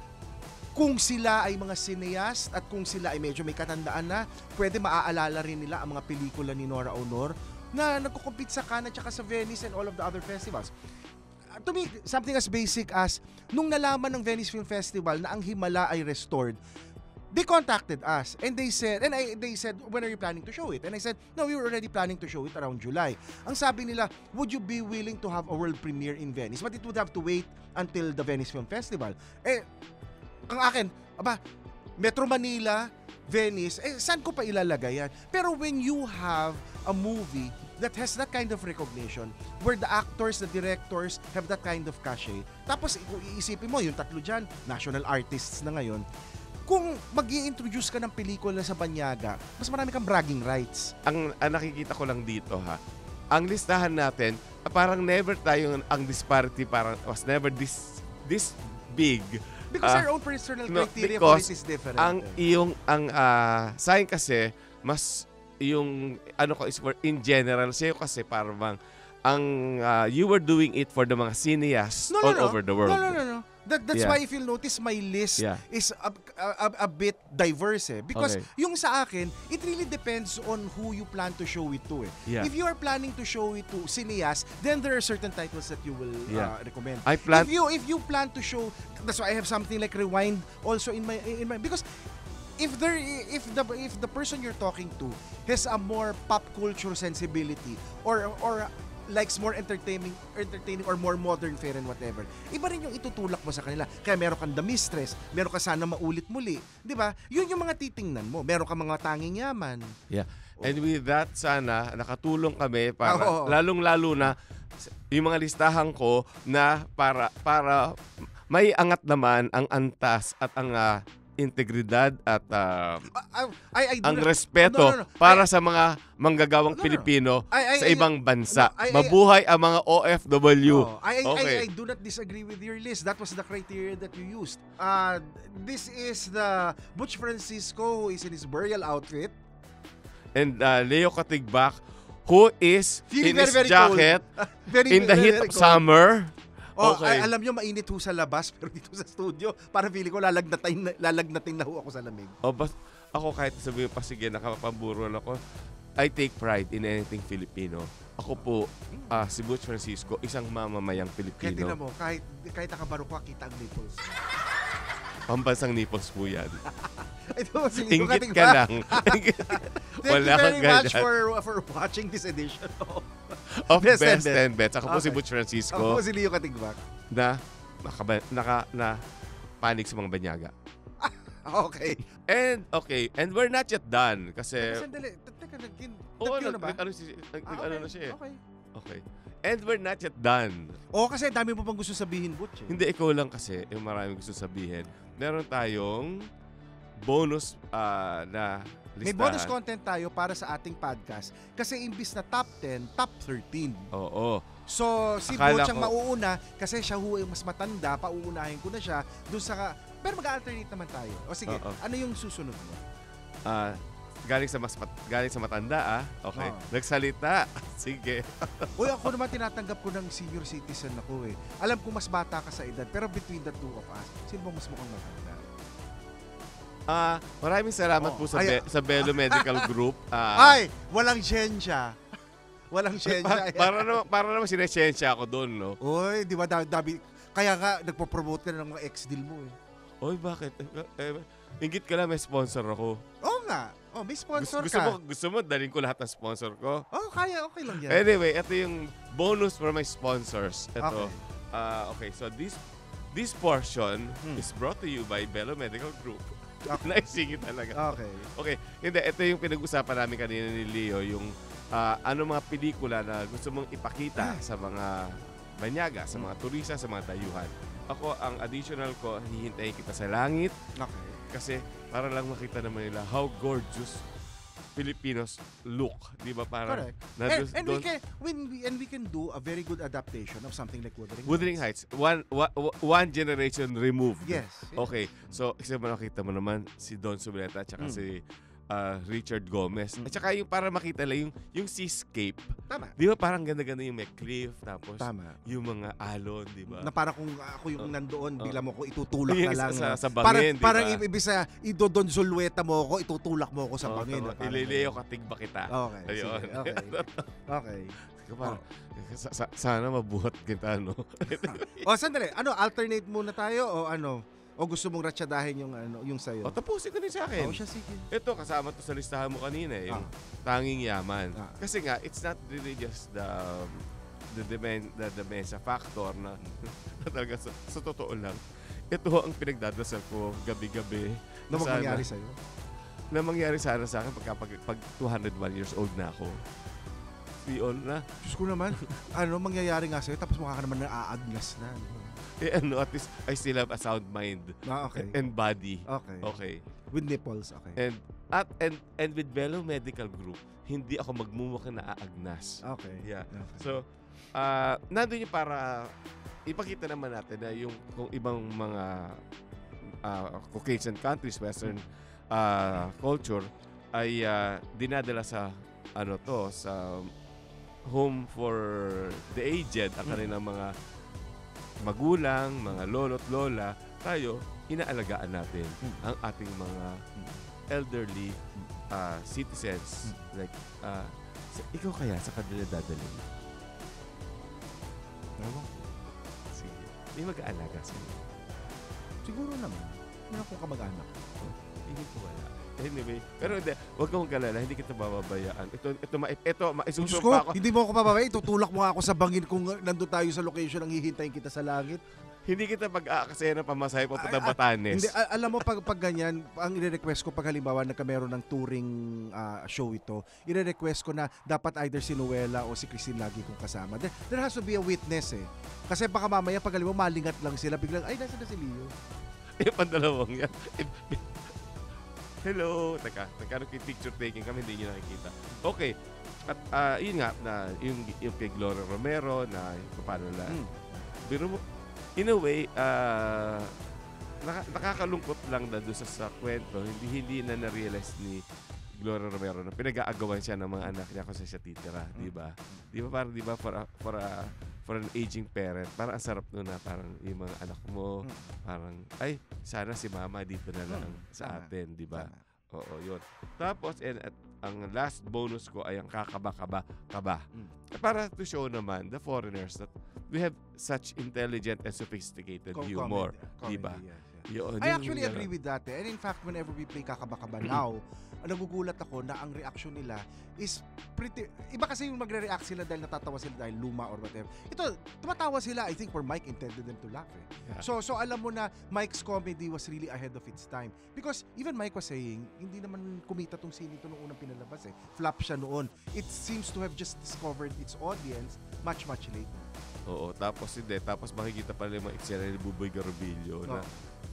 Kung sila ay mga cineast at kung sila ay medyo may katandaan na, pwede maaalala rin nila ang mga pelikula ni Nora Aunor na nagkukumpit sa Cannes at sa Venice and all of the other festivals. Uh, to me, something as basic as, nung nalaman ng Venice Film Festival na ang Himala ay restored, they contacted us and they said, and I, they said, when are you planning to show it? And I said, no, we were already planning to show it around July. Ang sabi nila, would you be willing to have a world premiere in Venice? But it would have to wait until the Venice Film Festival. Eh, ang akin, aba, Metro Manila, Venice, eh, saan ko pa ilalagay yan? Pero when you have a movie that has that kind of recognition, where the actors, the directors have that kind of cachet, tapos kung iisipin mo, yung tatlo dyan, national artists na ngayon, kung mag-i-introduce ka ng pelikula sa Banyaga, mas marami kang bragging rights. Ang, ang nakikita ko lang dito ha, ang listahan natin, ah, parang never tayo, ang disparity parang was never this this big. Because Uh, our own personal no, criteria for because it is different. Ang iyong ang uh, sa akin kasi mas yung ano ko is for in general sa'yo kasi parang ang uh, you were doing it for the mga cineasts No, no, all no. over the world. No, no, no, no. That, that's Yeah. why if you'll notice, my list Yeah. is a, a, a bit diverse eh. Because Okay. yung sa akin, it really depends on who you plan to show it to eh. Yeah. If you are planning to show it to cineas, then there are certain titles that you will Yeah. uh, recommend. I plan- If you if you plan to show, that's why I have something like Rewind also in my in my because if there if the if the person you're talking to has a more pop culture sensibility or or likes more entertaining entertaining or more modern fare and whatever, iba rin yung itutulak mo sa kanila. Kaya meron kang The Mistress, meron ka Sana Maulit Muli, di ba? Yun yung mga titingnan mo. Meron ka mga Tanging Yaman. Yeah. And with that, sana nakatulong kami para Oo. lalong-lalo na yung mga listahan ko na para para may angat naman ang antas at ang ah, integridad at ah, Ah, I, I do ang not- respeto No, no, no. para I- sa mga manggagawang No, no, no. Pilipino I- I- sa I- ibang bansa. no, I- I- Mabuhay ang mga O F W. Oh, I, I, Okay. I, I do not disagree with your list. That was the criteria that you used. Uh, this is the Butch Francisco who is in his burial outfit. And uh, Leo Katigbak, who is Feeling in very, his very jacket cold. Very, in the very, heat very of cold. summer. Oh, Okay. ay, alam nyo, mainit ho sa labas, pero dito sa studio, para feeling ko lalagnatin, na- lalagnatin na ho ako sa lamig. O bas, ako kahit sabihin pa sige nakapamburon ako, I take pride in anything Filipino. Ako po, ah, si Butch Francisco, isang mamamayang Kaya Pilipino. tingnan mo, kahit, kahit nakabarukwa, kita ang nipples. Pambansang nipples po yan. Ito, sili ko Inggit kating ka ba? lang. Thank Wala you kang very much ganyan. for for watching this edition of Of Best Best, and and Bets. Ako po si Okay. Butch Francisco Ako si Leo Katigbak. na, naka, naka, na panig sa mga banyaga. Okay. And, okay, and we're not yet done. Kasi, Sandali, teka, nag-in, oo, nag-kill na nag, ba? nag, ano, si, nag, Ah, ano okay, na siya eh. Okay. Okay. And we're not yet done. Oo, kasi dami mo pang gusto sabihin, Butch. Eh. Hindi, ikaw lang kasi yung maraming gusto sabihin. Meron tayong bonus ah, na listahan. May bonus content tayo para sa ating podcast kasi imbis na top ten, top thirteen. Oo. So, si Akala Butch ang ko- mauuna kasi siya ho ay mas matanda, pauunahin ko na siya doon sa... Pero mag-alternate naman tayo. O sige, Oo. ano yung susunod mo? Ah, galing sa mas mat- galing sa matanda ah. Okay. Oo. Nagsalita. Sige. Uy, ako naman tinatanggap ko ng senior citizen ako eh. Alam ko mas bata ka sa edad, pero between the two of us, sino bang mas mukhang matanda? Ah, maraming salamat Oo. po sa Ay- Be- sa Bello Medical Group. Ah, Ay! Walang siyensya. Walang siyensya. pa- para naman para naman sinesensya ako doon, no. Uy, di ba, dami, dami, kaya nga, nagpo-promote ka na ng mga ex-deal mo eh. Oy, bakit? Eh, ingit ka lang may sponsor ako. Oo nga. Oh, may sponsor Gusto, gusto ka. mo gusto mo dalhin ko lahat ng sponsor ko. Oh, kaya, okay lang yan. Anyway, ito yung bonus for my sponsors. Ito. Okay. Ah, okay, so this this portion Hmm. is brought to you by Bello Medical Group. Okay. Naisingit talaga. Okay. Okay, hindi, ito yung pinag-usapan namin kanina ni Leo, yung ah, ano mga pelikula na gusto mong ipakita sa mga banyaga, sa mga turista, sa mga dayuhan. Ako, ang additional ko, hihintayin kita sa langit Okay. kasi para lang makita naman nila how gorgeous Filipinos look. Di ba? Parang Correct. na And, dus- and we doon- can when we, and we can do a very good adaptation of something like Wuthering, Wuthering Heights, one, one, one generation removed. Yes. yes. Okay, so kasi mo nakita mo naman si Don Subleta at saka Mm. si ah, Richard Gomez. Mm. At saka yung para makita lang yung, yung seascape. Tama. Di ba parang ganda-ganda yung may cliff, tapos Tama. yung mga alon, di ba? Na para kung ako yung Oh. nandoon, Oh. bigla mo ko itutulak Yung na lang. sa, no? sa Parang, bangin, di parang ba? ibig sa idodon Zulueta mo ako, itutulak mo ako sa Oo, bangin. tama. na parang Ilileo ganun. katigba kita. Okay. Ayun. Sige, okay. Okay. Ikaw parang, sa, sa- sana mabuhat kita, no? O sandali, ano alternate muna tayo o ano? O gusto mong ratsadahin yung ano, yung sayo? o, tapusin ko din sa akin. Oo, siya sige. Ito, kasama to sa listahan mo kanina, eh, yung Ah. tanging yaman. Ah. Kasi nga, it's not really just the the demen, the dementia factor na, na talaga sa, sa totoo lang. Ito ho ang pinagdadasal ko gabi-gabi. Na Sana- mangyari sa'yo? Na mangyari sana sa akin pagka pag, pag two hundred one years old na ako. Yun na. Diyos ko naman, ano mangyayari nga sa'yo tapos mukha ka naman naaagnas na. ano? Eh ano, at least I still have a sound mind Ah, okay. and body. Okay. Okay. With nipples, okay. And at and and with Bello Medical Group, hindi ako magmumukhang naaagnas. Okay. Yeah. Okay. So, ah nandun yung para ipakita naman natin na yung kung ibang mga ah, Caucasian countries, Western ah, culture ay ah, dinadala sa ano to, sa home for the aged ang kanilang mga magulang, mga lolo't lola, tayo, inaalagaan natin Mm. ang ating mga elderly uh, citizens. Mm. Like, uh, sa- ikaw kaya sa kanila dadalhin? Ewan. Sige. May mag-aalaga sa'yo. Siguro naman. Meron akong kamag-anak. Hindi ko wala. Anyway, pero hindi, huwag kang galala, hindi kita bababayaan. Ito, ito, ma, ito, Diyos ko, maisusunod ako. hindi mo ako papabay. Tutulak mo nga ako sa bangin kung nandun tayo sa location ang hihintayin kita sa langit. Hindi kita pag-aakasaya ng pamasahe papunta Ay, ay, Batanes. Hindi, a- alam mo, pag, pag ganyan, ang i-request ko pag halimbawa nagkameron ng touring ah, show ito, i-request ko na dapat either si Noela o si Christine lagi kong kasama. There, there has to be a witness eh. Kasi baka mamaya pag halimbawa malingat lang sila, biglang, ay, nasa na si Leo? Eh, pandalawang yan. Hello! Teka, nagkaroon kayo picture taking kami, hindi nyo nakikita. Okay. At ah, yun nga, na, yung, yung kay Gloria Romero, na yung paano na, Hmm. biro mo, in a way, ah, naka, nakakalungkot lang na doon sa, sa kwento, hindi, hindi na na-realize ni Gloria Romero na pinag-aagawan siya ng mga anak niya kung saan siya titira, di ba? Di ba parang, di ba, for a, for a, for an aging parent, parang ang sarap nun na parang yung mga anak mo, Mm. parang, ay, sana si mama dito na lang Mm, sa tama, atin, di ba? Tama. Oo, yun. Tapos, and, at ang last bonus ko ay ang kakaba-kaba-kaba. Mm. Para to show naman the foreigners that we have such intelligent and sophisticated Com- humor. comedy, Di ba? comedy, yes, yes. Yun, I yun actually yung- agree with that eh. And in fact, whenever we play Kakaba-Kaba now, nagugulat ako na ang reaction nila is pretty... Iba kasi yung magre-react sila dahil natatawa sila dahil luma or whatever. Ito, tumatawa sila. I think where Mike intended them to laugh eh. Yeah. So, so alam mo na Mike's comedy was really ahead of its time. Because even Mike was saying, hindi naman kumita tong scene ito nung unang pinalabas eh. Flop siya noon. It seems to have just discovered its audience much, much later. Oo, tapos hindi. Tapos makikita pala yung mga eksena ni Buboy Garobillo na Oo.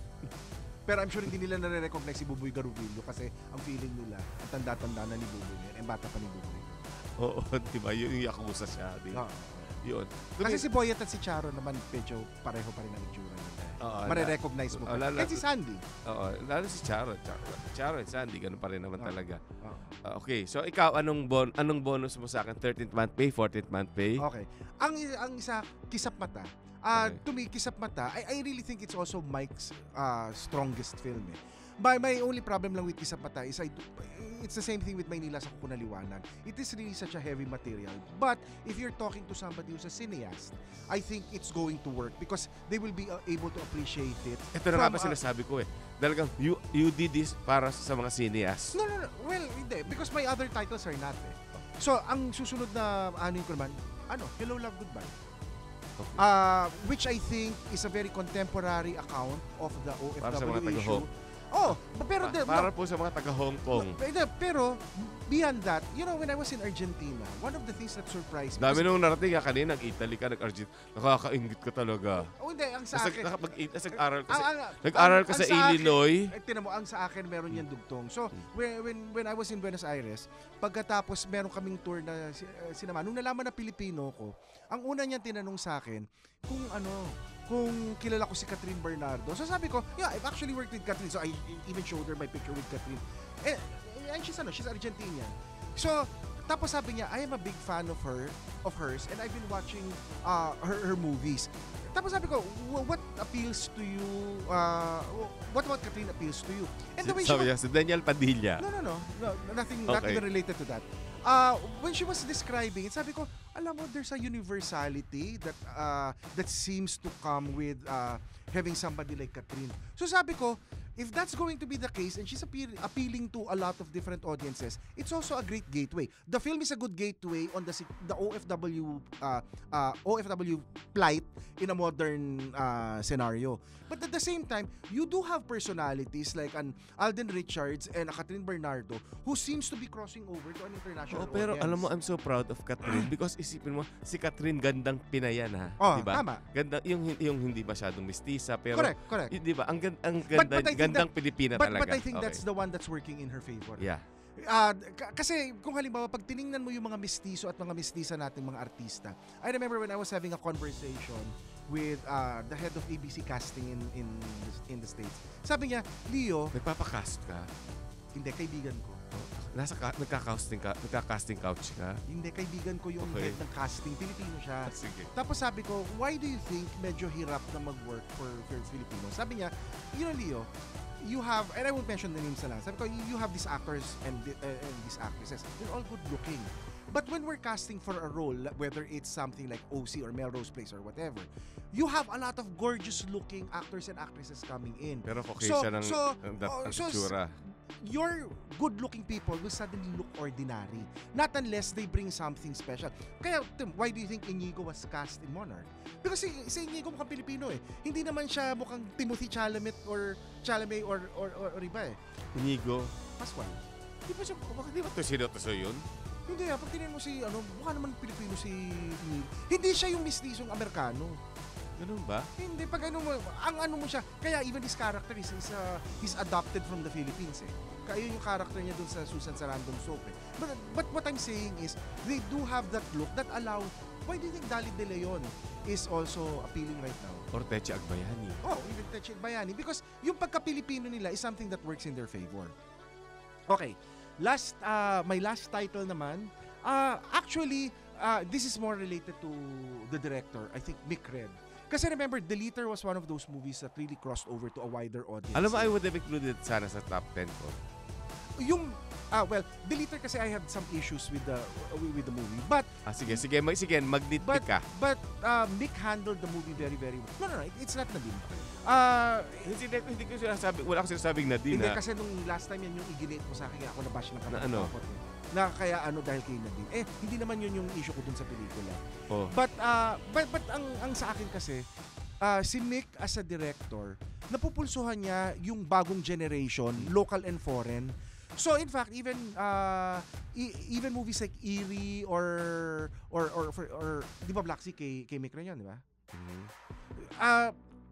Pero I'm sure hindi nila nare-recognize si Buboy Garubillo kasi ang feeling nila, ang tanda-tanda na ni Buboy ngayon, ang bata pa ni Buboy. oo, di ba? Yung yakuza siya. Di ba? Oo. Yun. Kasi si Boyet at si Charo naman medyo pareho pa rin ang itsura nila. Oo, Mare-recognize mo Oo, pa. lalo- Kahit si Sandy. Oo, lalo si Charo. Charo, Charo and Sandy, ganun pa rin naman Oo. talaga. Oo. Ah, okay, so ikaw, anong bon anong bonus mo sa akin? thirteenth month pay, fourteenth month pay? Okay. Ang ang isa, Kisap Mata. Ah, Okay. to me, Kisap Mata, I, I really think it's also Mike's ah, strongest film eh. My, my only problem lang with Kisap Mata is I do, it's the same thing with Maynila sa Kuko na Liwanag. It is really such a heavy material. But if you're talking to somebody who's a cineast, I think it's going to work because they will be uh, able to appreciate it. Ito na nga from, ba ah, sinasabi ko eh. Talagang, you, you did this para sa mga cineas. No, no, no. Well, hindi. Because my other titles are not eh. So, ang susunod na ano ko naman, ano, Hello, Love, Goodbye. Okay. Uh, which I think is a very contemporary account of the O F W Para sa mga issue. taga-Hong. Oh, pero Pa- the, para po sa mga taga Hong Kong. no, pero, pero beyond that, you know, when I was in Argentina, one of the things that surprised me Dami was- nung narating ka kanina, nag-Italy ka, nag-Argent. Nakakaingit ka talaga. Oh, hindi, ang sa Kasi akin. nakapag nag-aral ka ang- sa, ang- nag-aral ang- ka ang sa sa akin- Illinois. Eh, tinan mo, ang sa akin meron yan dugtong. So, when, when, when I was in Buenos Aires, pagkatapos meron kaming tour na si- uh, sinama. Nung nalaman na Pilipino ko, ang una niyang tinanong sa akin, kung ano, kung kilala ko si Catherine Bernardo. So sabi ko, yeah, I've actually worked with Catherine. So I even showed her my picture with Catherine. Eh, and she's ano, she's Argentinian. So, tapos sabi niya, I am a big fan of her, of hers, and I've been watching uh, her, her movies. Tapos sabi ko, "Wh- what appeals to you? Uh, what about Catherine appeals to you? And the way she Sabi was, niya, si Daniel Padilla. no, no, no, no, nothing, not Okay. even related to that. Uh, when she was describing it, sabi ko, alam mo, there's a universality that uh, that seems to come with uh, having somebody like Catherine. So sabi ko, if that's going to be the case and she's appeal- appealing to a lot of different audiences, it's also a great gateway. The film is a good gateway on the si- the O F W uh, uh, O F W plight in a modern uh, scenario. But at the same time, you do have personalities like an Alden Richards and a Catherine Bernardo who seems to be crossing over to an international Oo, pero audience. alam mo, I'm so proud of Catherine because isipin mo, si Catherine gandang Pinayan ha. Oh, di ba? tama. Ganda, yung, yung hindi masyadong mistisa, pero Correct, correct. y- di ba? Ang, gan- ang But- ganda, but I think gandang that- Pilipina But, talaga. but I think Okay. that's the one that's working in her favor. Yeah. Ah, k- kasi kung halimbawa pag tiningnan mo yung mga mistiso at mga mistisa nating mga artista. I remember when I was having a conversation with uh, the head of A B C casting in in in the States. Sabi niya, Leo, Nagpapakast ka. Hindi, kaibigan ko. Nasa ka, nagka-casting ka, nagka-casting couch ka? Hindi, kaibigan ko yung Okay. head ng casting. Pilipino siya. Ah, sige. Tapos sabi ko, why do you think medyo hirap na mag-work for, for Filipino? Sabi niya, you know, Leo, you have, and I won't mention the names na lang. Sabi ko, you have these actors and, the- uh, and these actresses. They're all good looking. But when we're casting for a role, whether it's something like O C or Melrose Place or whatever, you have a lot of gorgeous looking actors and actresses coming in. Pero okay So- siya ng, so, ng, dat- oh, ang so, itsura. Your good-looking people will suddenly look ordinary. Not unless they bring something special. Kaya, Tim, why do you think Inigo was cast in Monarch? Because si, si Inigo mukhang Pilipino eh. Hindi naman siya mukhang Timothy Chalamet or Chalamet or, or, or, or iba eh. Inigo. Pascual. Di ba siya, bakit di ba ito sino-tuso yun? Hindi ah, pag tingnan mo si, ano, mukha naman Pilipino si Inigo. Hindi siya yung mistisong Amerikano. Ganun ba? Hindi, pag ano mo, ang ano mo siya, kaya even his character is, is uh, he's adopted from the Philippines eh. Kaya yun yung character niya dun sa Susan Sarandon soap eh. But, but what I'm saying is, they do have that look that allow, why do you think Dali De Leon is also appealing right now? Or Teche Agbayani. Oh, even Teche Bayani. Because yung pagka-Pilipino nila is something that works in their favor. Okay, last, uh, my last title naman, uh, actually, uh, this is more related to the director, I think Mick Red. Kasi remember, Deleter was one of those movies that really crossed over to a wider audience. Alam mo, I would have included sana sa top ten ko. Yung, ah, well, Deleter kasi I have some issues with the with the movie. But, Ah, sige, sige, mag, sige, mag-nitpick but, ka. but, uh, Mick handled the movie very, very well. No, no, no, it's not Nadine. Ah, Hindi, hindi, hindi ko sinasabi, wala ko sinasabing na din hindi ha. kasi nung last time yan yung i-relate mo sa akin, kaya ako nabash ng Na ano? kapatid. Na kaya ano dahil kay Nadine. Eh, hindi naman yun yung issue ko dun sa pelikula. Oh. But uh, but but ang ang sa akin kasi uh, si Mick as a director, napupulsuhan niya yung bagong generation, local and foreign. So in fact, even uh, e- even movies like Eerie or or or or, or 'di ba Black Sea kay kay Mick rin yun, 'di ba? Mhm. Uh,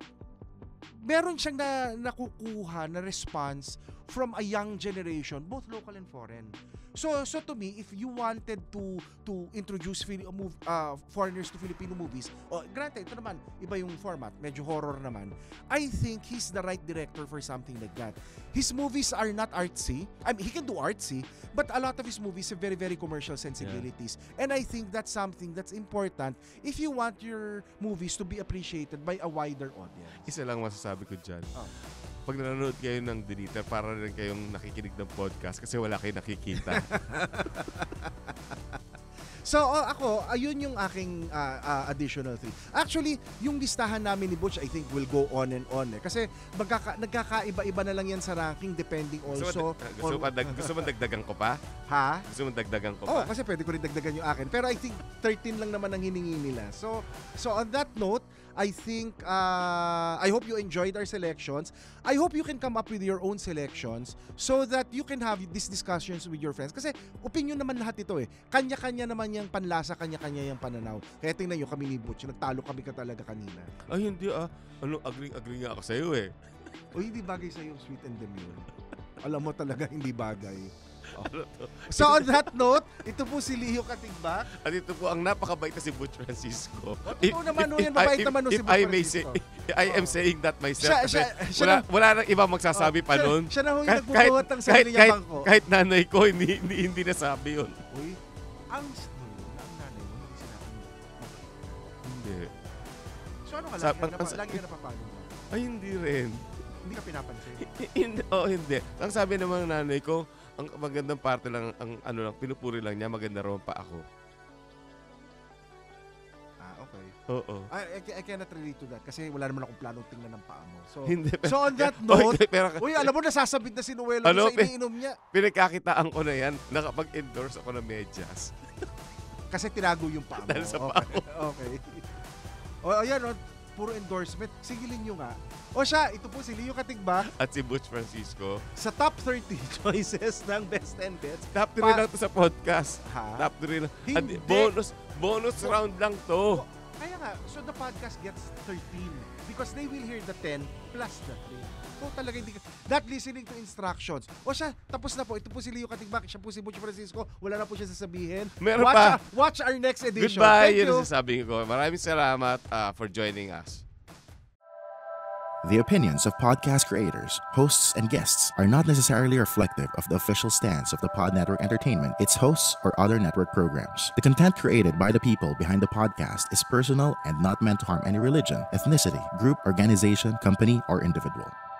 meron siyang na, nakukuha na response from a young generation, both local and foreign. So so to me, if you wanted to to introduce Fili- uh, move, uh, foreigners to Filipino movies, oh, granted, ito naman, iba yung format, medyo horror naman, I think he's the right director for something like that. His movies are not artsy. I mean, he can do artsy, but a lot of his movies have very, very commercial sensibilities. And I think that's something that's important if you want your movies to be appreciated by a wider audience. Isa lang masasabi ko dyan. Oh. Pag nanonood kayo ng Deleter, para rin kayong nakikinig ng podcast kasi wala kayong nakikita. So uh, ako, ayun yung aking uh, uh, additional thing. Actually, yung listahan namin ni Butch, I think will go on and on eh. Kasi magkaka- nagkakaiba-iba na lang yan sa ranking depending Gusto mo, also dag- gusto, mo, on- dag- gusto mo dagdagan ko pa? ha? Gusto mo dagdagan ko Oh, pa? kasi pwede ko rin dagdagan yung akin. Pero I think thirteen lang naman ang hiningi nila. So, so on that note, I think, uh, I hope you enjoyed our selections. I hope you can come up with your own selections so that you can have these discussions with your friends. Kasi opinion naman lahat ito eh. Kanya-kanya naman yung panlasa, kanya-kanya yung pananaw. Kaya tingnan nyo kami ni Butch, nagtalo kami ka talaga kanina. Ay, hindi ah. Ano, agree-agree nga ako sa'yo eh. O hindi bagay sa'yo, sweet and demure. Alam mo talaga hindi bagay. Ano to? So on that note, ito po si Leo Katigbak. At ito po ang napakabait na si Butch Francisco. totoo naman ho yan, mabait naman ho si if Butch I may say, Francisco. I am saying that myself Siya- kasi siya- siya wala, na- wala nang ibang magsasabi pa siya, nun. Siya na ho yung Kahit- nagbubuhat ng sarili kahit, niyang kahit, bangko. kahit nanay ko, hindi, hindi, hindi nasabi yun. Uy, ang story na ang nanay mo, hindi sinabi mo. Hindi. So ano ka, Sa- lagi ka, pan- napa, pan- lagi ka napapalo mo? Ay, hindi rin. Hindi ka pinapansin? hindi, oh, hindi. Ang sabi naman ng nanay ko, ang magandang parte lang, ang ano lang, pinupuri lang niya, maganda raw pa ako. Ah, okay. Oo. I, I, ca- I cannot relate to that kasi wala naman akong planong tingnan ng paa mo. So, Hindi. so on that note, Oy, pero, uy, alam mo, nasasabit na si Noelo Ano, sa pe- iniinom niya. pinagkakitaan ko na yan, nakapag-endorse ako ng medyas. Kasi tinago yung paa mo. Dahil sa okay. paa mo. Okay. O, ayan, o, puro endorsement. Sigilin nyo nga. O siya, ito po si Leo Katigbak At si Butch Francisco. sa top thirty choices ng Best ten Bets. Top three Pa- lang to sa podcast. Ha? Top three lang. Hindi. Adi- bonus, bonus Bo- round lang to. Kaya nga, so the podcast gets thirteen because they will hear the ten plus the three. So talaga hindi ka, not listening to instructions. O siya, tapos na po. Ito po si Leo Katigbak, siya po si Butch Francisco. Wala na po siya sasabihin. Meron watch, pa. our- watch our next edition. Goodbye. Thank Yun you. ang sasabihin ko. Maraming salamat uh, for joining us. The opinions of podcast creators, hosts, and guests are not necessarily reflective of the official stance of the Pod Network Entertainment, its hosts, or other network programs. The content created by the people behind the podcast is personal and not meant to harm any religion, ethnicity, group, organization, company, or individual.